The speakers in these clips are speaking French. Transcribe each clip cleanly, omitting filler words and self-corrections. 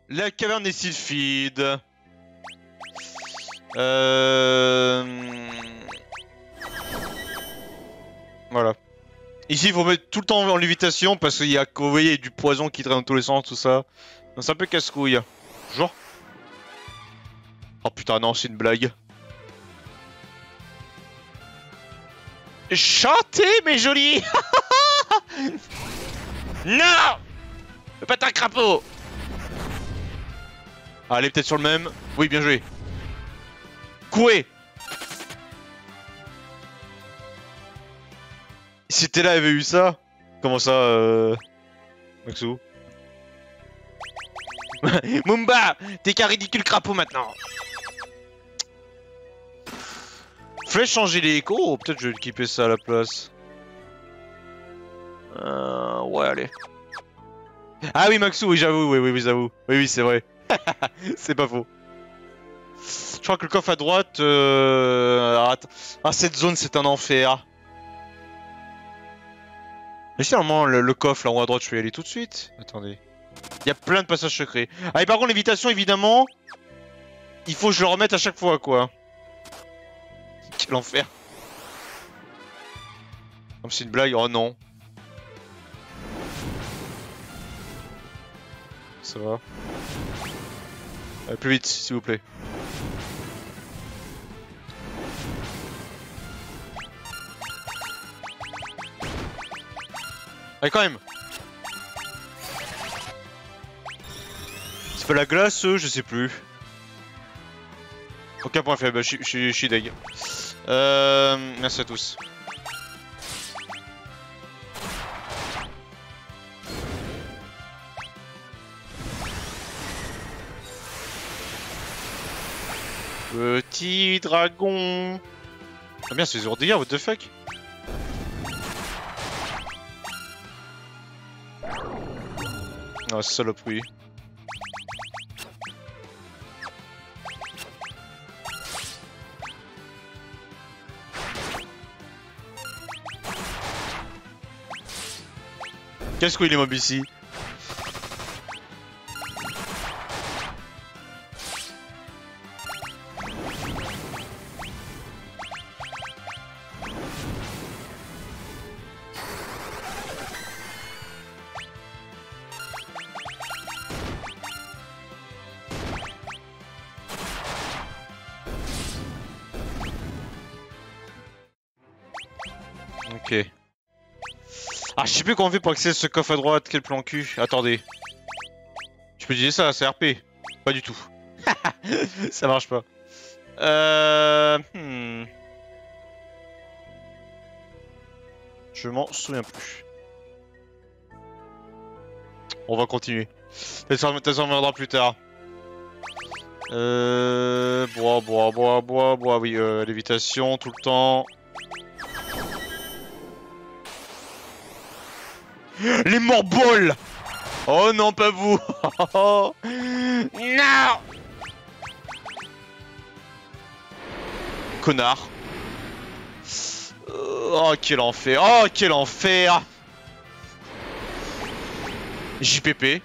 La caverne des sylphides. Voilà. Ici, il faut mettre tout le temps en lévitation parce qu'il y a, comme vous voyez, du poison qui traîne dans tous les sens, tout ça. Donc c'est un peu casse-couille. Genre. Oh putain, non, c'est une blague. Chantez, mes jolis. Non. Fais pas un crapaud. Allez, peut-être sur le même. Oui, bien joué. Coué. Si t'es là, avait eu ça. Comment ça, Maxou? Mumba, t'es qu'un ridicule crapaud maintenant. Flèche angélique. Oh, peut-être je vais équiper ça à la place. Ouais, allez. Ah oui, Maxou, oui, j'avoue, oui, j'avoue. Oui, c'est vrai. C'est pas faux. Je crois que le coffre à droite... Ah, cette zone, c'est un enfer. Mais si, normalement, le coffre là en haut à droite, je peux y aller tout de suite. Attendez. Il y a plein de passages secrets. Ah, et par contre, l'évitation, évidemment... Il faut que je le remette à chaque fois, quoi. Quel enfer. Comme c'est une blague, oh non. Ça va. Allez, plus vite, s'il vous plaît. Allez, quand même. C'est pas la glace, je sais plus. Aucun point faible, je suis deg. Merci à tous. Petit dragon. Ah bien, c'est 0 dégâts, what the fuck. Ah, saloperie. Qu'est-ce qu'il est mob ici? Ok. Ah, je sais plus comment on fait pour accéder à ce coffre à droite, quel plan cul. Attendez. Je peux dire ça, c'est RP. Pas du tout. Ça marche pas. Je m'en souviens plus. On va continuer. Peut-être ça reviendra plus tard. Bois, oui, lévitation tout le temps. Les morboles! Oh non, pas vous! Non! Connard. Oh, quel enfer! Oh, quel enfer! JPP.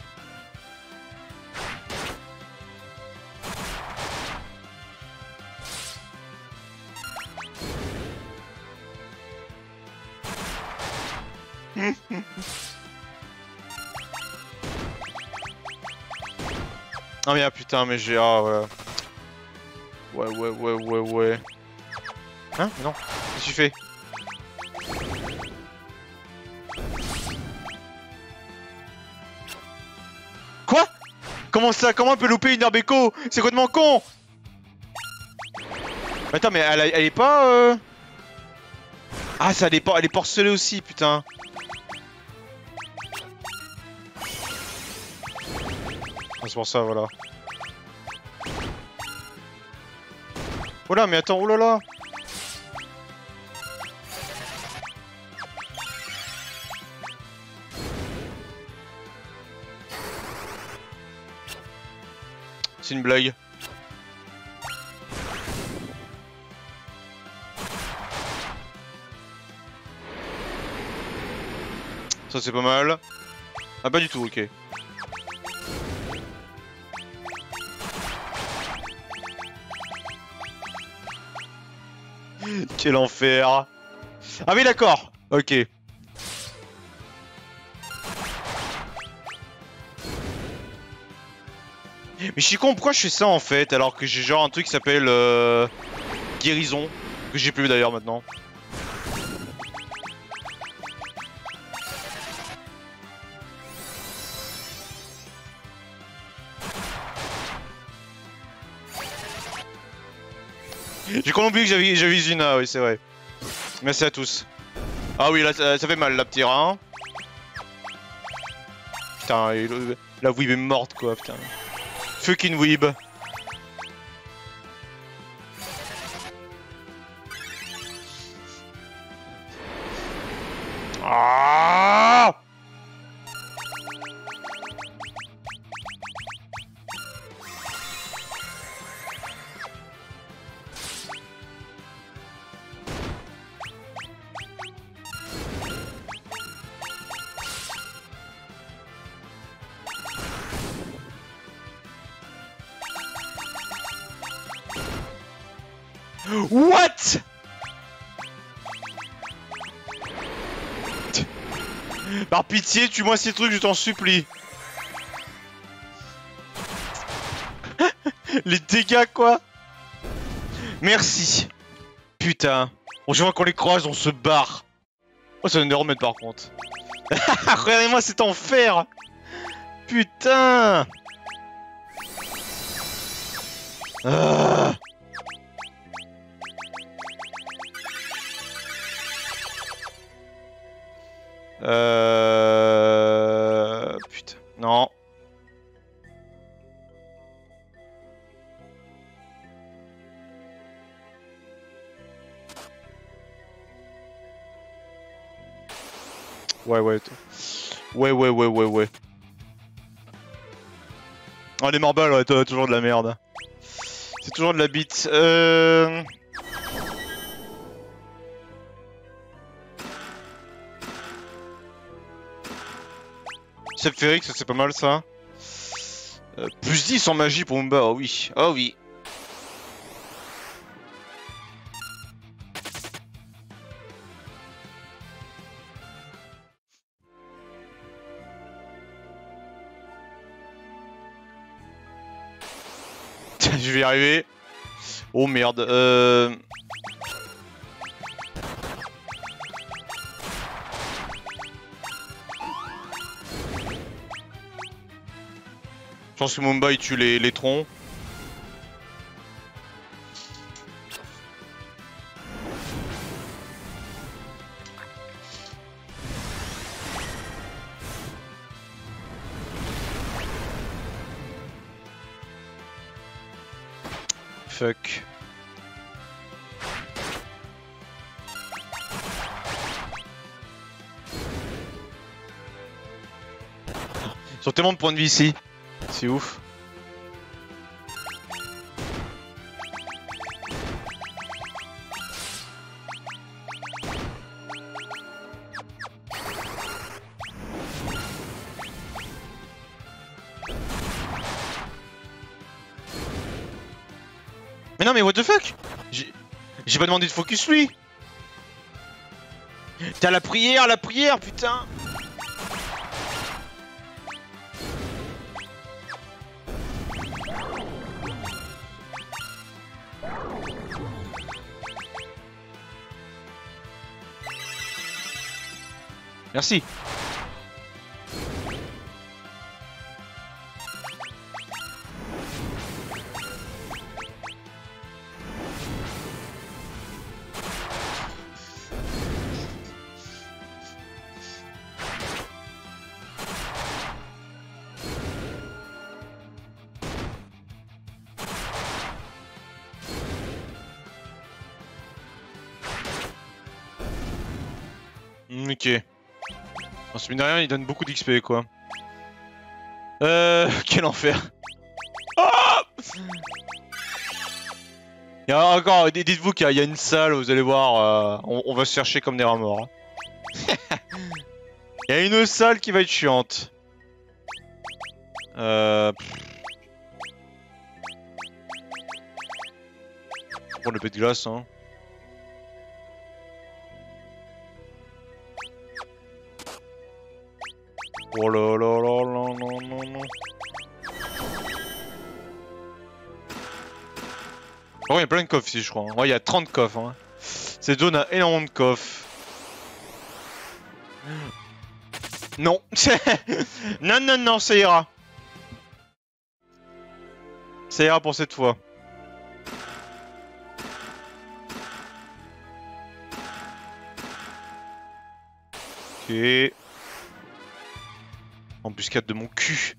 Ah mais ah putain mais j'ai... Ah ouais. Hein? Mais non. Qu'est-ce que tu fais? Quoi? Comment ça? Comment on peut louper une herbe écho? C'est complètement con! Attends mais elle est pas... Ah ça elle est porcelée aussi putain. Ah, c'est pour ça voilà. Oula mais attends, oulala. C'est une blague. Ça c'est pas mal. Ah pas du tout, ok. Quel enfer. Ah oui d'accord. Ok. Mais je suis con, pourquoi je fais ça en fait alors que j'ai genre un truc qui s'appelle guérison, que j'ai plus d'ailleurs maintenant. J'ai complètement oublié que j'avais Zuna, oui c'est vrai. Merci à tous. Ah oui là ça fait mal la petite rein. Putain, la weeb est morte quoi, putain. Fucking weeb. Ah! What? Par pitié, tue-moi ces trucs, je t'en supplie. Les dégâts, quoi. Merci. Putain. Bon, je vois qu'on les croise, on se barre. Oh, ça vient de remettre par contre. Regardez-moi cet enfer. Putain. Ah. Putain. Non. Ouais. Ouais. Oh, les marballes, ouais, t'as toujours de la merde. C'est toujours de la bite. Chef Férix, c'est pas mal ça. Plus 10 en magie pour Mumba, oh oui. Oh oui. Je vais y arriver. Oh merde. Je pense que Mumba il tue les troncs. Fuck. Ils ont tellement de points de vie ici. C'est ouf. Mais non mais what the fuck. J'ai pas demandé de focus lui. T'as la prière, putain. Merci. Ok. En ce mine de rien, il donne beaucoup d'XP quoi. Quel enfer. Ah, il y a encore, dites-vous qu'il y a une salle, vous allez voir, on va se chercher comme des rats morts. Il y a une salle qui va être chiante. Pour le pet de glace, hein. Oh là là là là là là là. Oh, il y a plein de coffres ici, je crois. Ouais, il y a 30 coffres. Hein. Cette zone a énormément de coffres. Non. Non, non, non, ça ira. Ça ira pour cette fois. Ok. Embuscade de mon cul.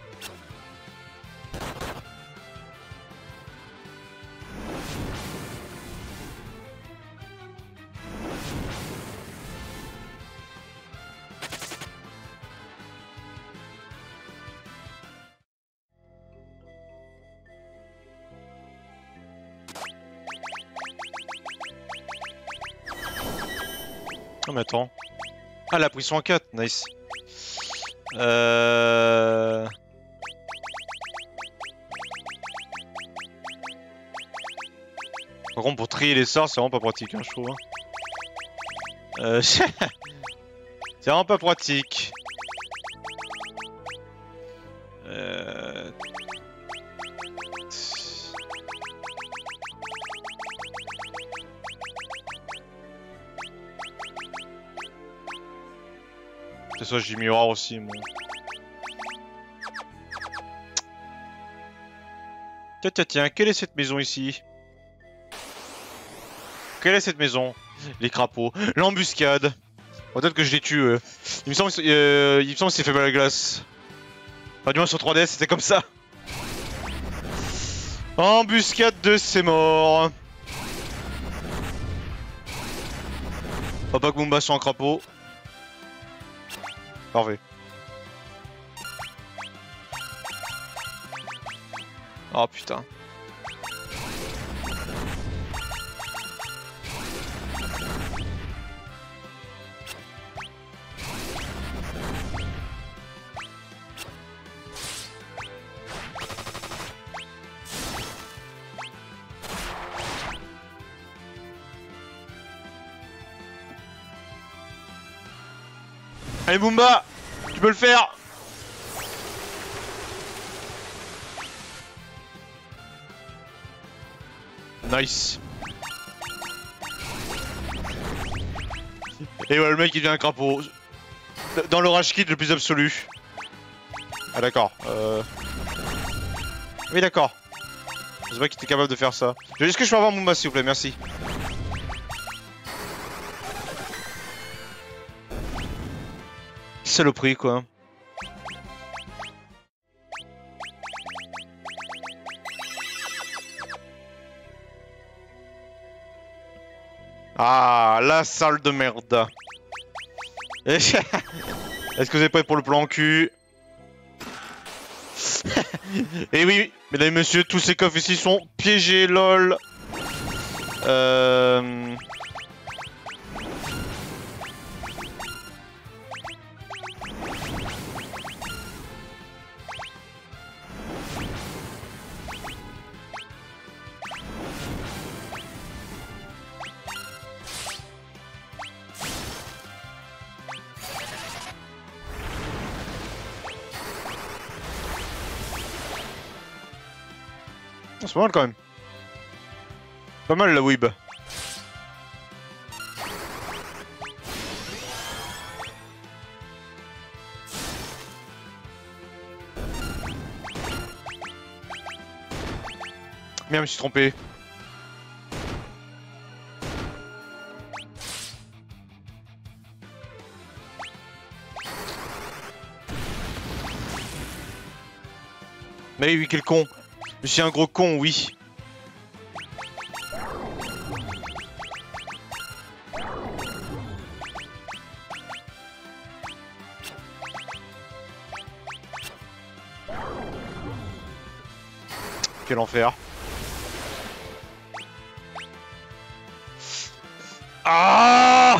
Oh mais attends. Ah, elle a pris soin 4, nice. Par contre, pour trier les sorts, c'est vraiment pas pratique, hein, je trouve. Hein. C'est vraiment pas pratique. C'est ça, j'ai miroir aussi, moi. Tiens, tiens, tiens, quelle est cette maison ici? Quelle est cette maison? Les crapauds. L'embuscade. Peut-être que je les tue. Il me semble que c'est fait mal à la glace. Enfin, du moins sur 3DS, c'était comme ça. Embuscade de ces morts. Papa Goomba sur un crapaud. Parfait. Oh putain. Allez Boomba, tu peux le faire. Nice. Et voilà, le mec il devient un crapaud. Dans le rage kit le plus absolu. Ah d'accord. Oui d'accord. Je sais pas qu'il était capable de faire ça. Est-ce que je peux avoir Boomba s'il vous plaît, merci. Saloperie quoi. Ah, la salle de merde. Est-ce que vous êtes prêts pour le plan cul? Et oui, mesdames et messieurs, tous ces coffres ici sont piégés, lol. C'est pas mal quand même. Pas mal la weeb. Merde, je me suis trompé. Mais oui, quel con. Je suis un gros con, oui. Quel enfer. Ah!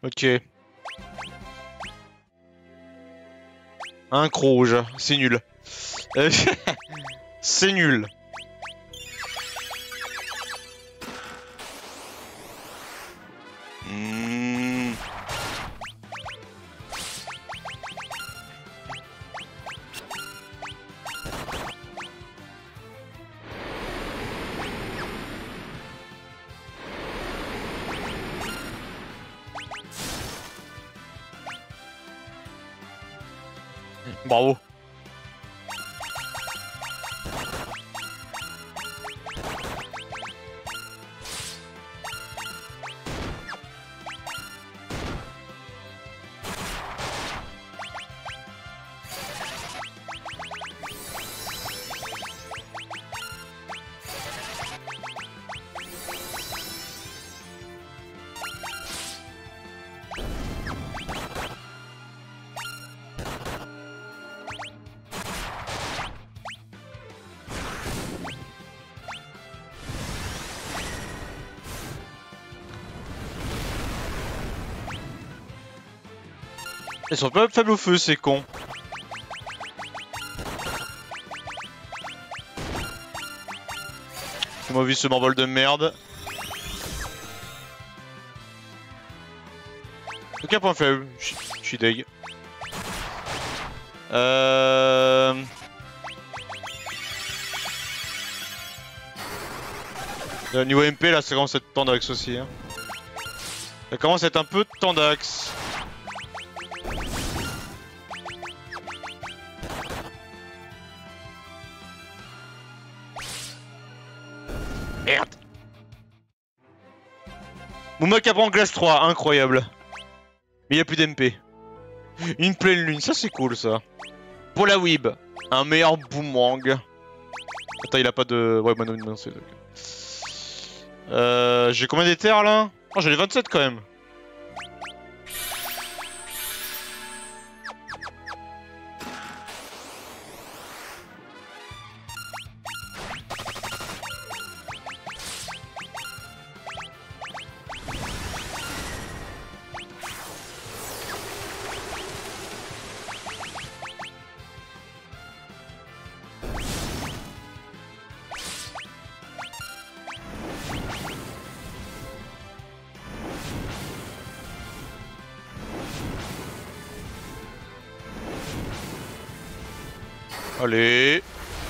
Ok. Un croc rouge, c'est nul. C'est nul. Hmm. Bravo. Ils sont pas faibles au feu, c'est con. Fais-moi vu ce m'envole de merde. Aucun point faible, je suis deg. Niveau MP là, ça commence à être tendax aussi. Hein. Ça commence à être un peu tendax. Merde. Mouma Capran glace 3, incroyable. Mais il n'y a plus d'MP. Une pleine lune, ça c'est cool ça. Pour la Weeb, un meilleur boomerang. Attends, il a pas de... Ouais, bah non, c'est... J'ai combien d'éthers là? Oh, j'en ai 27 quand même. Allez.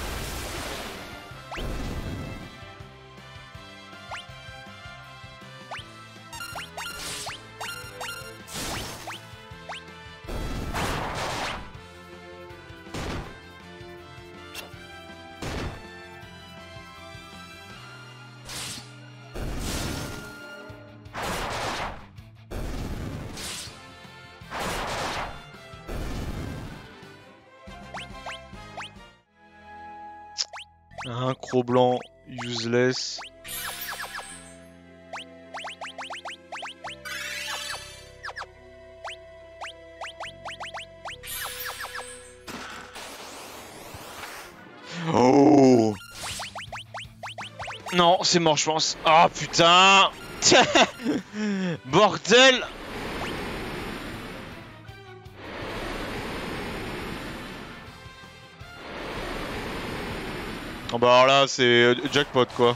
Un croc blanc useless. Oh non, c'est mort je pense. Ah oh, putain. Bordel. Oh bah alors là c'est jackpot quoi.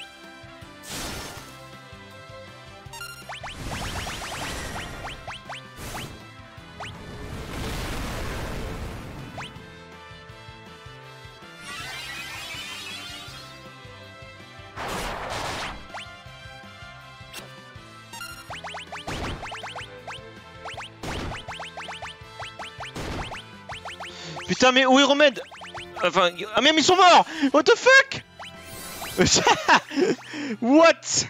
Putain mais où est Remède? Enfin, ah mais ils sont morts! What the fuck? What?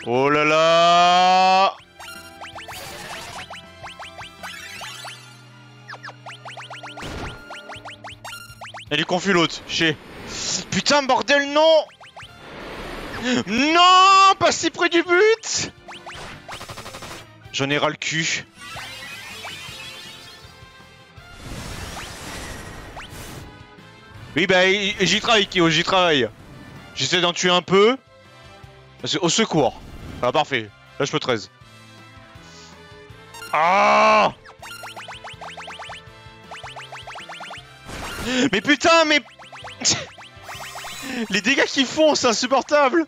Oh là là. Elle est confus l'autre, chier. Putain bordel non. Non, pas si près du but. J'en ai ras le cul. Oui bah j'y travaille Kyo, j'y travaille. J'essaie d'en tuer un peu. Au secours. Ah parfait, là je peux 13. Ah. Mais putain mais... Les dégâts qu'ils font c'est insupportable.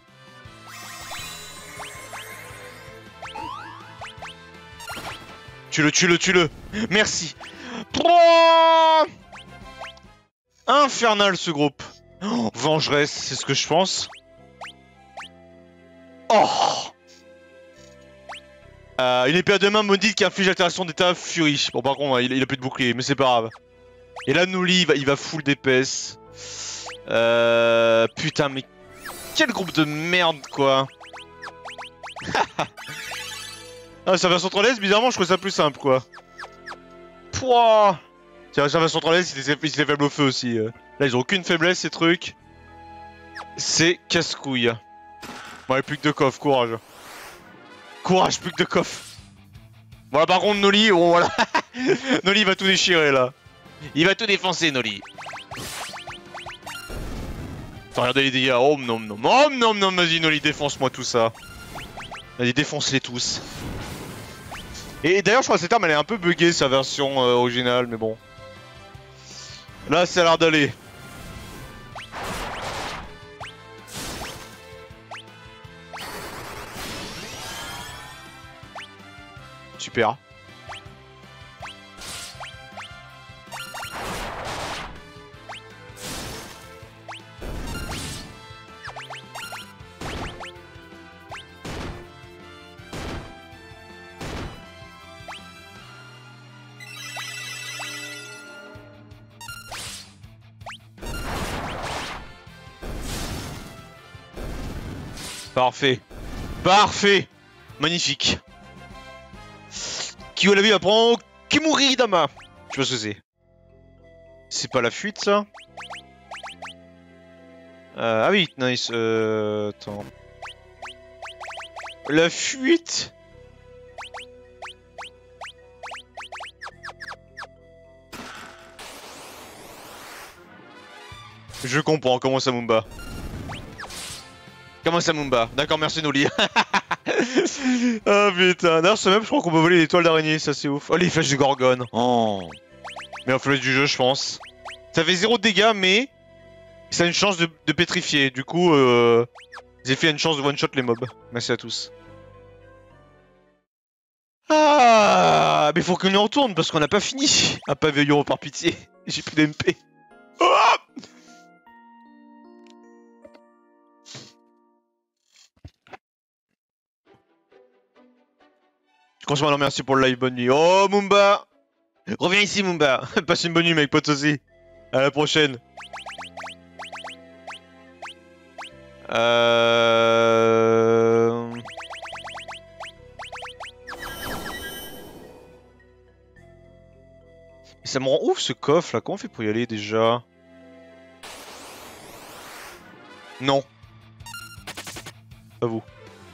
Tue-le, tue-le, tue-le. Merci. Oh, infernal ce groupe. Oh, vengeresse, c'est ce que je pense. Oh. Une épée à deux mains maudite qui inflige altération d'état furie. Bon par contre il a plus de bouclier mais c'est pas grave. Et là Nouli il va full DPS. Putain mais quel groupe de merde quoi. Ah sa version 3DS bizarrement je trouve ça plus simple quoi. Pouah. Tiens sa version 3DS il était faible au feu aussi. Là ils ont aucune faiblesse ces trucs. C'est casse-couille. Bon, il plus que deux coffres, courage. Courage, plus que deux coffres. Voilà, par contre, Noli, bon, voilà. Noli va tout déchirer, là. Il va tout défoncer, Noli. Attends, regardez les dégâts. Oh, non, non. Oh, non, non, vas-y, Noli, défonce-moi tout ça. Vas-y, défonce-les tous. Et d'ailleurs, je crois que cette arme, elle est un peu buggée, sa version originale, mais bon. Là, ça a l'air d'aller. Super. Parfait. Parfait. Magnifique. Kyo la vie apprend Kimuri Dama. Je sais pas ce que c'est. C'est pas la fuite ça. Ah oui, nice. Attends. La fuite. Je comprends, comment ça Mumba. Comment ça Mumba. D'accord, merci Noli. Ah putain, d'ailleurs ce même je crois qu'on peut voler les toiles d'araignée, ça c'est ouf. Oh les flèches de Gorgone. Oh. Mais en flèche du jeu je pense. Ça fait 0 dégâts mais ça a une chance de pétrifier. Du coup Zephyr a une chance de one shot les mobs. Merci à tous. Ah mais faut qu'on y retourne parce qu'on n'a pas fini. Un pavillon par pitié. J'ai plus d'MP. Oh. Franchement, merci pour le live, bonne nuit. Oh, Mumba! Reviens ici, Mumba! Passe une bonne nuit, mec, pote aussi. À la prochaine. Ça me rend ouf ce coffre là, comment on fait pour y aller déjà? Non. Pas vous.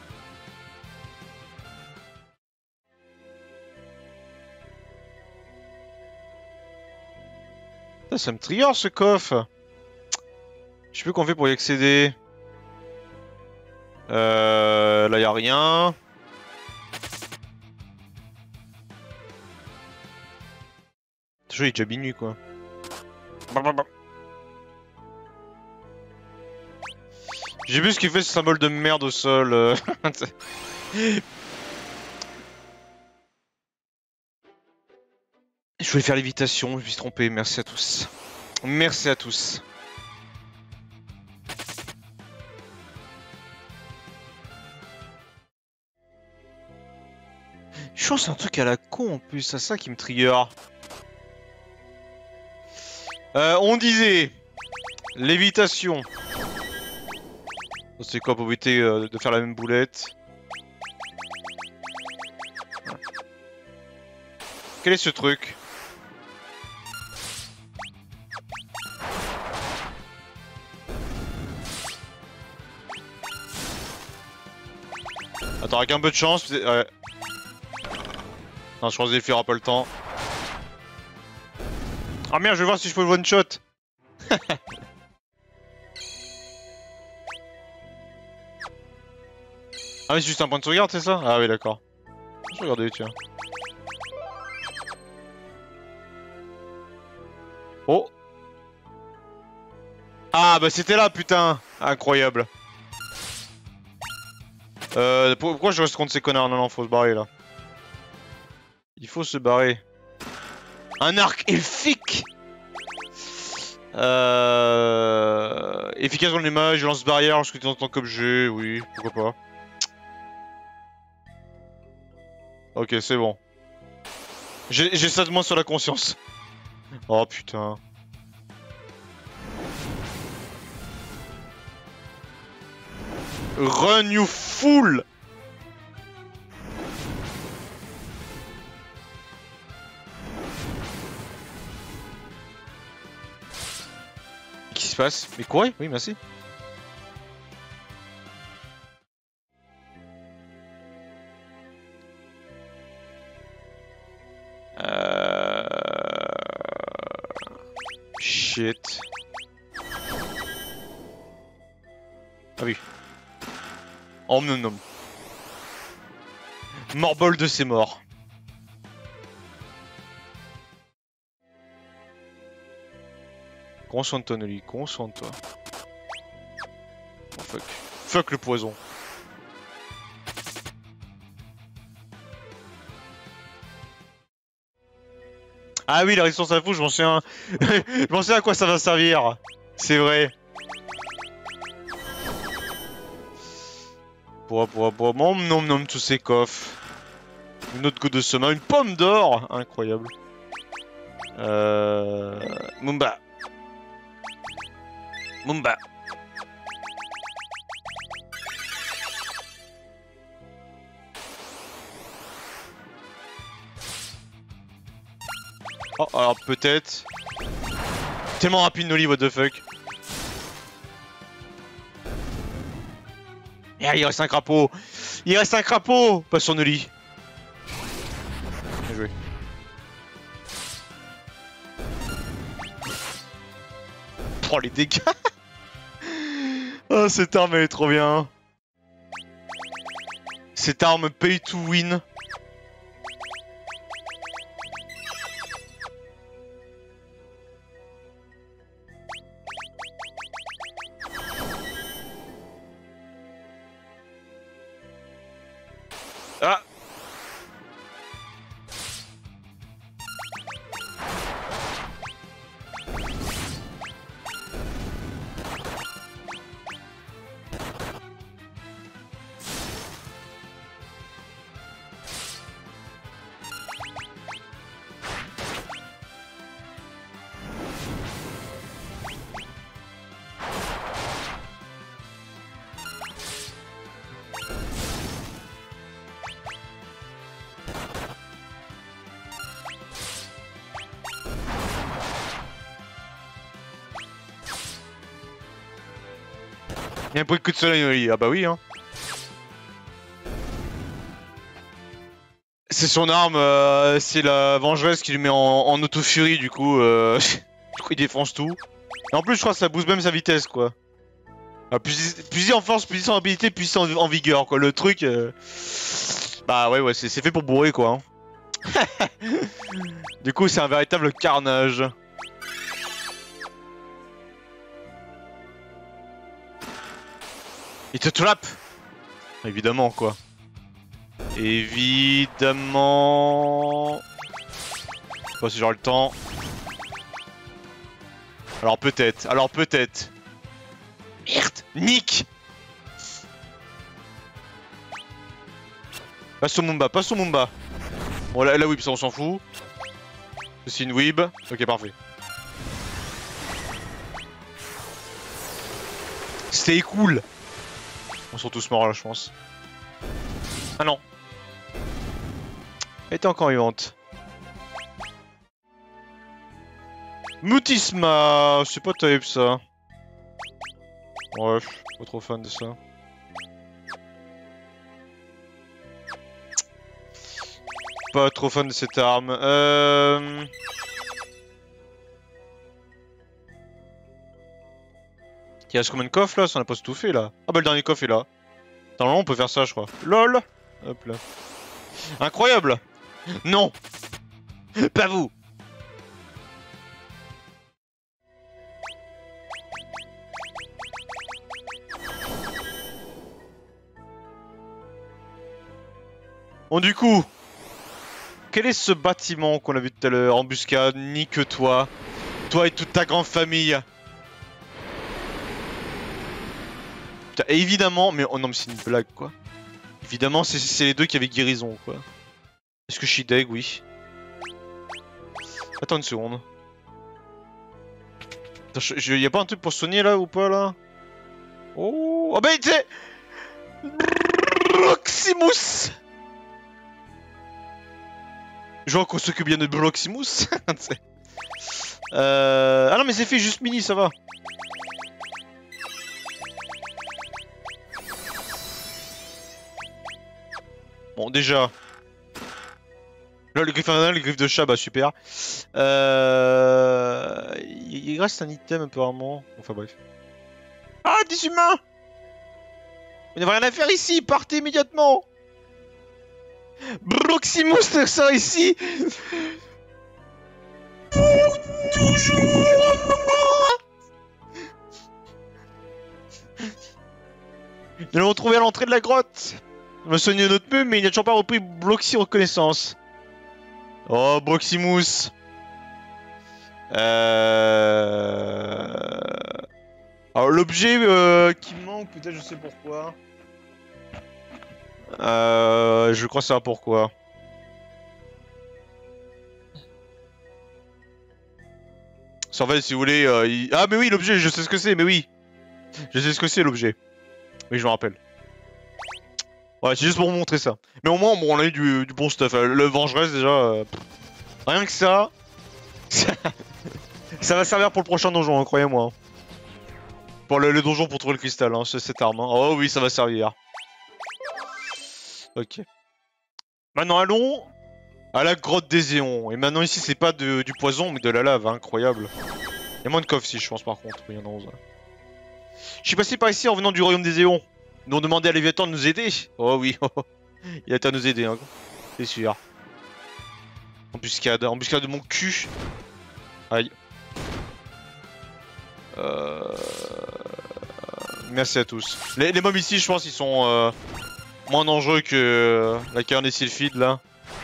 Ça me trigger ce coffre. Je sais plus qu'on fait pour y accéder. Là y a rien. Il est déjà minuit quoi. J'ai vu ce qu'il fait ce symbole de merde au sol. Je voulais faire l'évitation, je me suis trompé, merci à tous. Merci à tous. Je pense que c'est un truc à la con en plus, c'est ça qui me trigger. On disait... Lévitation. C'est quoi pour éviter de faire la même boulette? Quel est ce truc? Attends, avec un peu de chance, ouais. Non, je pense que Zephyr aura pas le temps. Ah merde, je vais voir si je peux le one shot. Ah oui, c'est juste un point de sauvegarde, c'est ça? Ah oui, d'accord. Je vais regarder, tiens. Oh. Ah bah c'était là, putain. Incroyable. Pourquoi je reste contre ces connards? Non, non, faut se barrer là. Il faut se barrer. Un arc elfique. Efficace contre les mages, lance barrière lorsque tu es en tant qu'objet, oui, pourquoi pas. Ok, c'est bon. J'ai ça de moins sur la conscience. Oh putain. Run you fool! Qu'est-ce qui se passe? Mais quoi? Oui, merci. Shit. Ah oui. Oh non non. Morbol de ses morts. Concentre-toi, Noli, concentre-toi. Oh fuck. Fuck le poison. Ah oui, la résistance à la fou, je m'en souviens. Je m'en souviens à quoi ça va servir. C'est vrai. Nom nom tous ces coffres. Une autre goutte de sema, une pomme d'or. Incroyable. Mumba. Mumba. Oh, alors peut-être. Tellement rapide, Noli, what the fuck. Ah, il reste un crapaud. Il reste un crapaud. Pas sur Noli. Bien joué. Oh, les dégâts. Oh, cette arme, elle est trop bien. Cette arme pay to win. Ah. Il y a un bruit de coup de soleil, Noli. Ah bah oui, hein. C'est son arme, c'est la vengeresse qui lui met en auto-furie, du coup, du coup il défonce tout. Et en plus, je crois que ça booste même sa vitesse, quoi. Ah, plus en force, plus en habilité, plus en vigueur, quoi. Le truc, bah ouais, c'est fait pour bourrer, quoi. Hein. Du coup, c'est un véritable carnage. Il te trappe. Évidemment, quoi. Évidemment. Je sais pas si j'aurai le temps. Alors peut-être, Merde, Nick. Passe au Mumba, Bon là whip, ça on s'en fout. C'est une whip. Ok, parfait. C'était cool. On sont tous morts là, je pense. Ah non. Elle était encore vivante. Mutisma, c'est pas terrible ça. Ouais, je suis pas trop fan de ça. Pas trop fan de cette arme. Il reste combien de coffres là? Ça on a pas tout fait là. Ah bah le dernier coffre est là. Normalement on peut faire ça je crois. LOL. Hop là. Incroyable. Non. Pas vous. Bon du coup, quel est ce bâtiment qu'on a vu tout à l'heure? Embuscade, nique toi. Toi et toute ta grande famille. Putain, et évidemment, mais oh non mais c'est une blague quoi. Évidemment c'est les deux qui avaient guérison quoi. Est-ce que je suis deg? Oui. Attends une seconde. Attends, y'a pas un truc pour soigner là ou pas là? Oh, oh bah c'est... Bloximus. Je vois qu'on s'occupe bien de Bloximus. Ah non mais c'est fait juste mini, ça va. Bon déjà. Là le griffe infernal, le griffe de chat, bah super. Il reste un item apparemment. Enfin bref. Ah des humains. Vous n'avez rien à faire ici, partez immédiatement. Bloximus sort ici. Toujours. Nous l'avons trouvé à l'entrée de la grotte. On va soigner notre peu, mais il n'a toujours pas repris Bloxy reconnaissance. Oh, Bloximus. Alors l'objet qui manque, peut-être je sais pourquoi. Je crois savoir pourquoi. Surveille si vous voulez. Ah mais oui l'objet, je sais ce que c'est, mais oui. Je sais ce que c'est l'objet. Oui je me rappelle. Ouais c'est juste pour vous montrer ça. Mais au moins bon, on a eu du bon stuff. Le vengeresse déjà. Rien que ça. Ça va servir pour le prochain donjon, hein, croyez-moi. Hein. Pour le donjon pour trouver le cristal, hein, cette arme. Hein. Oh oui ça va servir. Ok. Maintenant allons à la grotte des éons. Et maintenant ici c'est pas du poison mais de la lave, hein, incroyable. Il y a moins de coffres ici je pense par contre. Oui, il y en a 11. Je suis passé par ici en venant du royaume des éons. Nous avons demandé à Léviathan de nous aider. Oh oui, il a été à nous aider, hein. C'est sûr. Embuscade, embuscade de mon cul. Aïe. Merci à tous. Les mobs ici je pense ils sont moins dangereux que la caverne des sylphides là.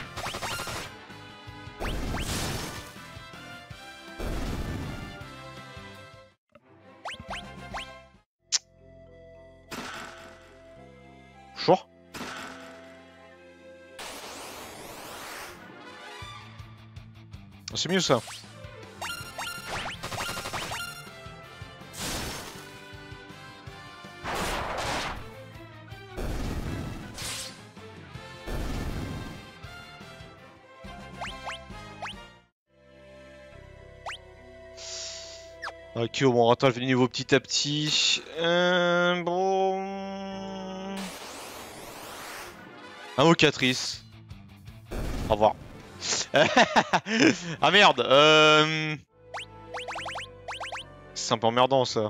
Bonjour. C'est mieux ça. Ok, bon, on rattrape le niveau petit à petit. Bon... Invocatrice. Au revoir. Ah merde. C'est un peu emmerdant ça.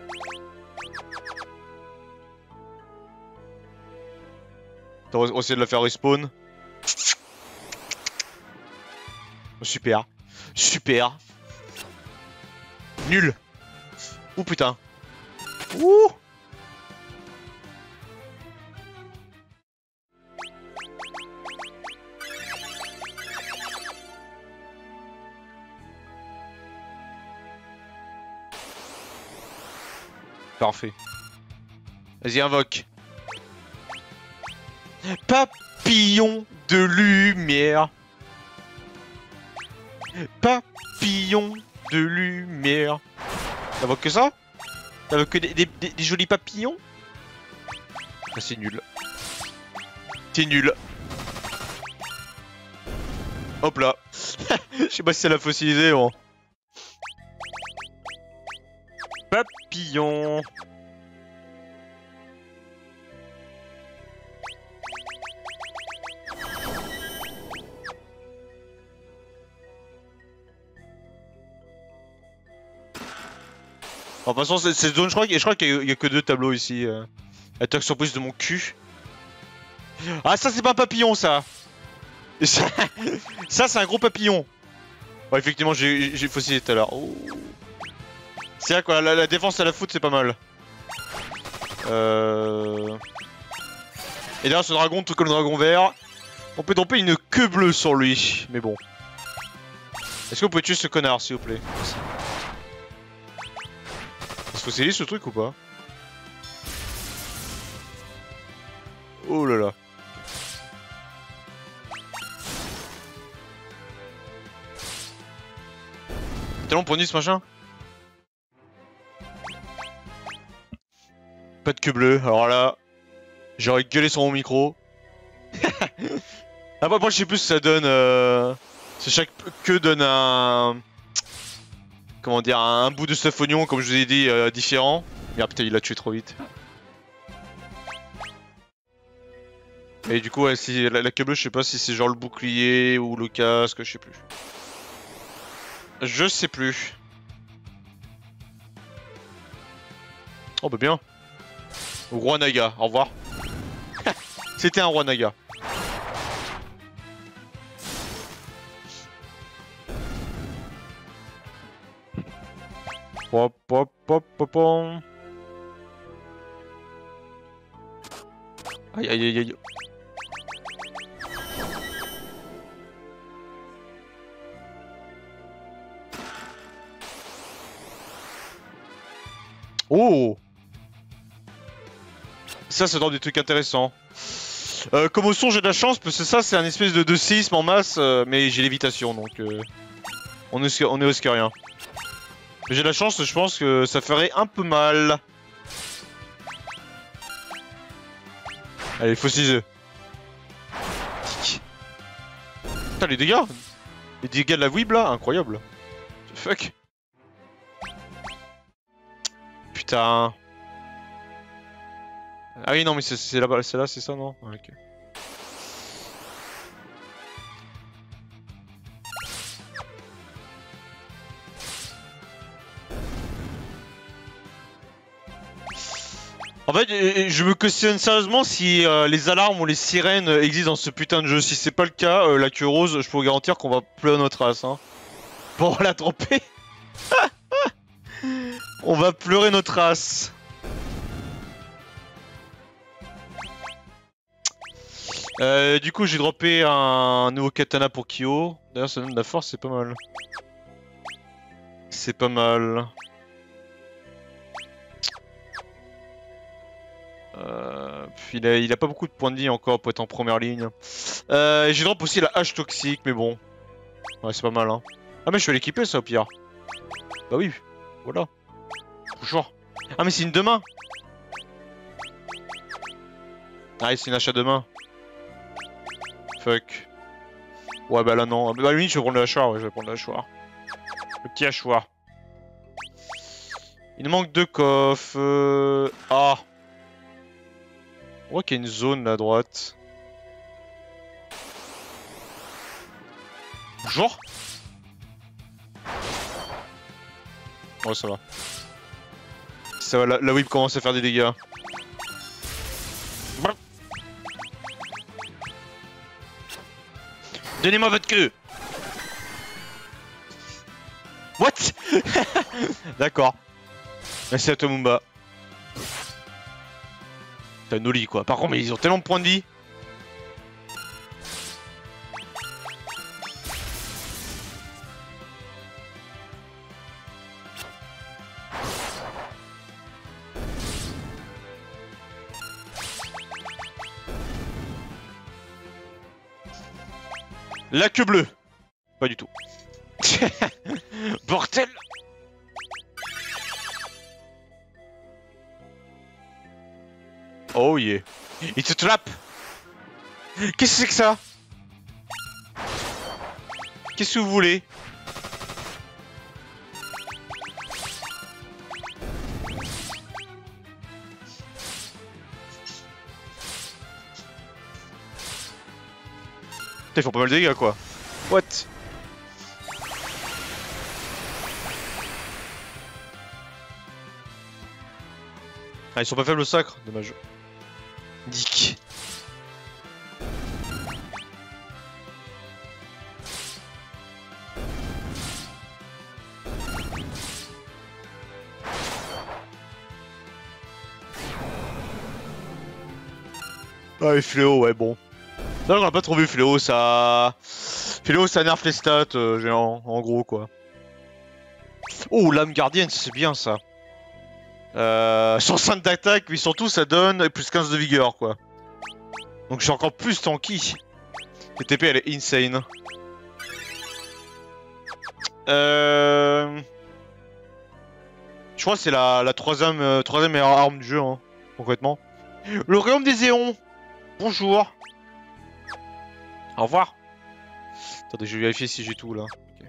On va essayer de la faire respawn. Super. Super. Nul. Ouh putain. Ouh. Parfait. Vas-y, invoque. Papillon de lumière. Papillon de lumière. T'invoques que ça? T'invoques que des jolis papillons? Ah, c'est nul. C'est nul. Hop là. Je sais pas si c'est la fossilisée, bon. papillon. Bon, de toute façon, cette zone, je crois qu'il y a que 2 tableaux ici. Attaque surprise de mon cul. Ah, ça, c'est pas un papillon, ça. Ça, c'est un gros papillon. Ouais, effectivement, j'ai faussé tout à l'heure. Oh. C'est là, quoi. La défense à la foot, c'est pas mal. Et là, ce dragon, tout comme le dragon vert, on peut tomber une queue bleue sur lui. Mais bon. Est-ce que vous pouvez tuer ce connard, s'il vous plaît? Merci. Est-ce que c'est ce truc ou pas? Oh là là. Tellement pour ce machin. Pas de queue bleue, alors là, j'aurais gueulé sur mon micro. Ah bah moi je sais plus ce que ça donne. Chaque queue donne un... Comment dire, un bout de stuff oignon, comme je vous ai dit, différent. Mais ah putain, il l'a tué trop vite. Et du coup, ouais, si la queue bleue, je sais pas si c'est genre le bouclier ou le casque, je sais plus. Je sais plus. Oh bah bien. Roi Naga, au revoir. C'était un roi Naga. Pop pop pop pop pom. Aïe aïe aïe aïe. Oh! Ça donne des trucs intéressants. Comme au son, j'ai de la chance, parce que ça, c'est un espèce de séisme en masse, mais j'ai l'évitation, donc on est au risque rien. Mais j'ai de la chance, je pense que ça ferait un peu mal. Allez, fossisez. Putain, les dégâts! Les dégâts de la weeb là, incroyable. Fuck. Putain. Ah oui, non, mais c'est là-bas, c'est là, c'est ça, non? Ah, ok. En fait, je me questionne sérieusement si les alarmes ou les sirènes existent dans ce putain de jeu. Si c'est pas le cas, la queue rose, je peux vous garantir qu'on va pleurer notre race. Hein. Pour la tromper. On va pleurer notre race. Du coup, j'ai droppé un nouveau katana pour Kyo. D'ailleurs, ça donne de la force, c'est pas mal. C'est pas mal. Il a pas beaucoup de points de vie encore pour être en première ligne. J'ai drop aussi la hache toxique, mais bon. Ouais, c'est pas mal, hein. Ah, mais je vais l'équiper, ça, au pire. Bah oui, voilà. Bonjour. Ah, mais c'est une deux mains. Ah, c'est une hache à deux mains. Fuck. Ouais, bah là, non. Bah, lui, je vais prendre le hachoir, ouais, je vais prendre le hachoir. Le petit hachoir. Il nous manque deux coffres. Ah. On voit qu'il y a une zone là à droite. Bonjour. Ouais, ça va. Ça va, la whip commence à faire des dégâts. Donnez-moi votre queue. What? D'accord. Merci à toi, Mumba. T'as Noli quoi. Par contre, mais ils ont tellement de points de vie. La queue bleue. Pas du tout. Bordel. Oh yeah. It's a trap. Qu'est-ce que c'est que ça? Qu'est-ce que vous voulez? Putain, ils font pas mal de dégâts quoi. What? Ah, ils sont pas faibles au sacre, dommage. Dick. Ah, et Fléau, ouais, bon. Là, on a pas trop vu Fléau, ça. Fléau, ça nerf les stats, en gros, quoi. Oh, l'âme gardienne, c'est bien ça. 105 d'attaque, mais surtout, ça donne plus 15 de vigueur, quoi. Donc, je suis encore plus tanky. Cette TP, elle est insane. Je crois que c'est la troisième meilleure arme du jeu, hein, concrètement. Le royaume des éons. Bonjour. Au revoir. Attendez, je vais vérifier si j'ai tout là. Okay.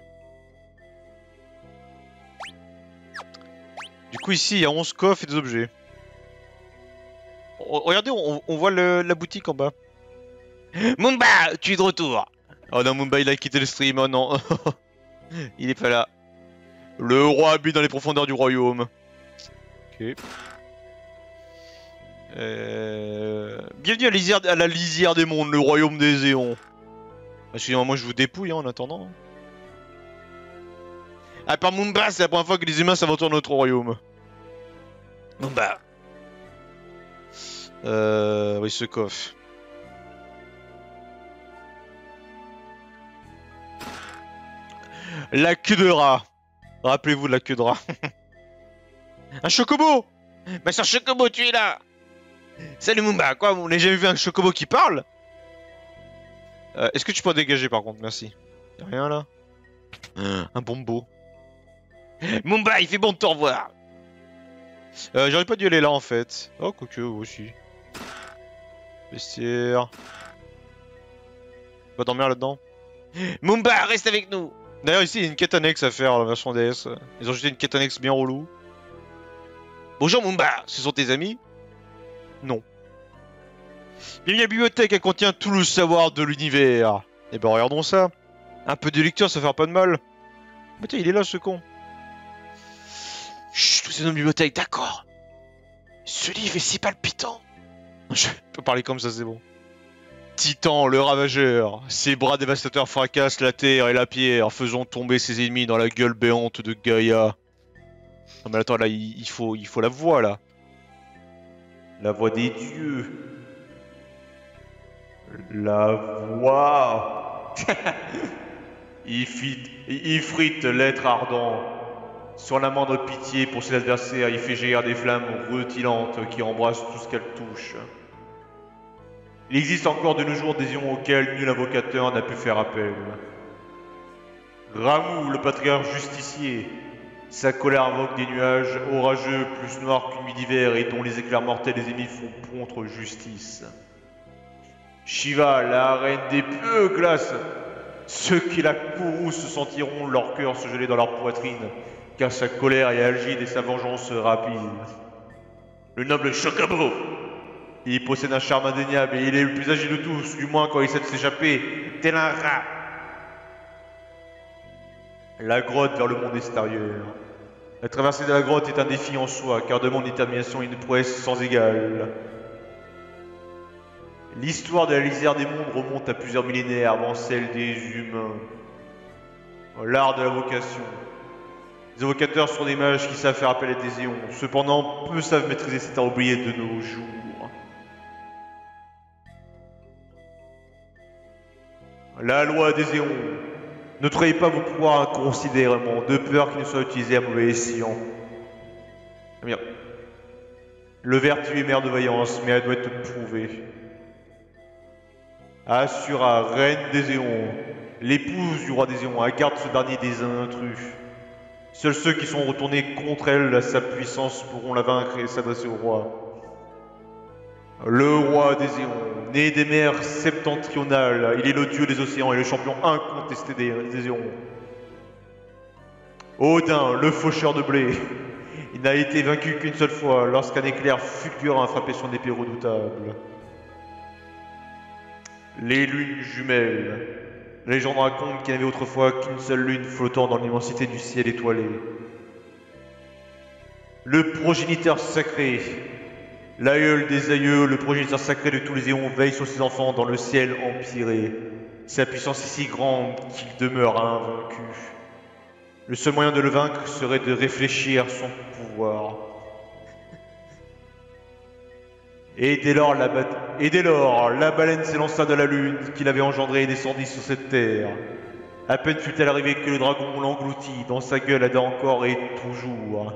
Du coup, ici, il y a 11 coffres et des objets. Regardez, on voit la boutique en bas. Mumba, tu es de retour. Oh non, Mumba, il a quitté le stream. Oh non. Il est pas là. Le roi habite dans les profondeurs du royaume. Ok. Bienvenue à la lisière des mondes, le royaume des éons. Excusez-moi, moi je vous dépouille hein, en attendant. À part Mumba, c'est la première fois que les humains s'aventurent dans notre royaume. Mumba. Oui, ce coffre. La queue de rat. Rappelez-vous de la queue de rat. Un chocobo. Bah c'est un chocobo, tu es là. Salut Mumba, quoi, on n'a jamais vu un chocobo qui parle? Est-ce que tu peux dégager par contre, merci. Y'a rien là? Un bombo. Mumba, il fait bon de te revoir. J'aurais pas dû aller là en fait. Oh, quoique, aussi. Vestiaire. Va dormir là-dedans. Mumba, reste avec nous. D'ailleurs, ici, il y a une quête annexe à faire, la version DS. Ils ont ajouté une quête annexe bien relou. Bonjour Mumba, ce sont tes amis? Non. Bienvenue à la bibliothèque, elle contient tout le savoir de l'univers. Eh ben regardons ça. Un peu de lecture, ça fait pas de mal. Mais tiens, il est là ce con. Chut, c'est notre bibliothèque, d'accord. Ce livre est si palpitant. Je peux parler comme ça, c'est bon. Titan, le ravageur. Ses bras dévastateurs fracassent la terre et la pierre, faisant tomber ses ennemis dans la gueule béante de Gaïa. Non mais attends, là, il faut la voix, là. La voix des dieux. La voix. Ifrit, l'être ardent. Sur la moindre pitié pour ses adversaires, il fait jaillir des flammes rutilantes qui embrassent tout ce qu'elle touche. Il existe encore de nos jours des ions auxquels nul invocateur n'a pu faire appel. Ramu, le patriarche justicier. Sa colère invoque des nuages orageux plus noirs qu'une nuit d'hiver et dont les éclairs mortels des ennemis font contre justice. Shiva, la reine des peu glaces. Ceux qui la courroux se sentiront leur cœur se geler dans leur poitrine, car sa colère est algide et sa vengeance rapide. Le noble Chocobo. Il possède un charme indéniable et il est le plus agile de tous, du moins quand il essaie de s'échapper, tel un rat. La grotte vers le monde extérieur. La traversée de la grotte est un défi en soi, car demande détermination et une prouesse sans égale. L'histoire de la lisière des mondes remonte à plusieurs millénaires avant celle des humains. L'art de la vocation. Les invocateurs sont des mages qui savent faire appel à des éons, cependant peu savent maîtriser cet art oublié de nos jours. La loi des éons. Ne trahissez pas vos pouvoirs inconsidérément, de peur qu'ils ne soient utilisés à mauvais escient. Ah, merde. Le vertu est mère de vaillance, mais elle doit être prouvée. Asura, reine des éons, l'épouse du roi des éons, elle garde ce dernier des intrus. Seuls ceux qui sont retournés contre elle à sa puissance pourront la vaincre et s'adresser au roi. Le roi des éons, né des mers septentrionales, il est le dieu des océans et le champion incontesté des éons. Odin, le faucheur de blé, il n'a été vaincu qu'une seule fois, lorsqu'un éclair fulgurant a frappé son épée redoutable. Les lunes jumelles. La légende raconte qu'il n'y avait autrefois qu'une seule lune flottant dans l'immensité du ciel étoilé. Le progéniteur sacré. L'aïeul des aïeux, le progéniteur sacré de tous les éons, veille sur ses enfants dans le ciel empyré. Sa puissance est si grande qu'il demeure invaincu. Le seul moyen de le vaincre serait de réfléchir son pouvoir. Et dès lors, la baleine s'élança de la lune qu'il avait engendrée et descendit sur cette terre. À peine fut-elle arrivée que le dragon l'engloutit dans sa gueule encore et toujours.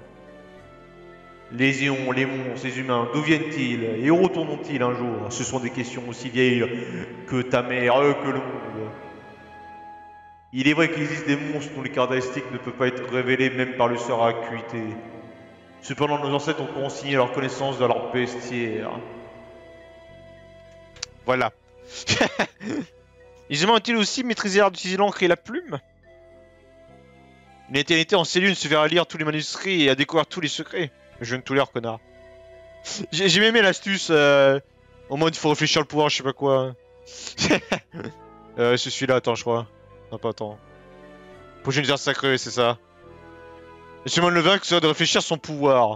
Les éons, les monstres, les humains, d'où viennent-ils et où retourneront-ils un jour? Ce sont des questions aussi vieilles que ta mère, que le monde. Il est vrai qu'il existe des monstres dont les caractéristiques ne peuvent pas être révélées même par le sort à acuité. Cependant, nos ancêtres ont consigné leur connaissance dans leur bestiaire. Voilà. Les humains ont-ils aussi maîtrisé l'art d'utiliser l'encre et la plume? Une éternité en cellule se verra lire tous les manuscrits et à découvrir tous les secrets. Je viens de tout lire, connard. J'ai même aimé l'astuce. En mode, il faut réfléchir le pouvoir, je sais pas quoi. C'est celui-là, attends, je crois. Non, pas attends. Progéniteur sacré, c'est ça. Le chemin de le vaincre, c'est de réfléchir son pouvoir.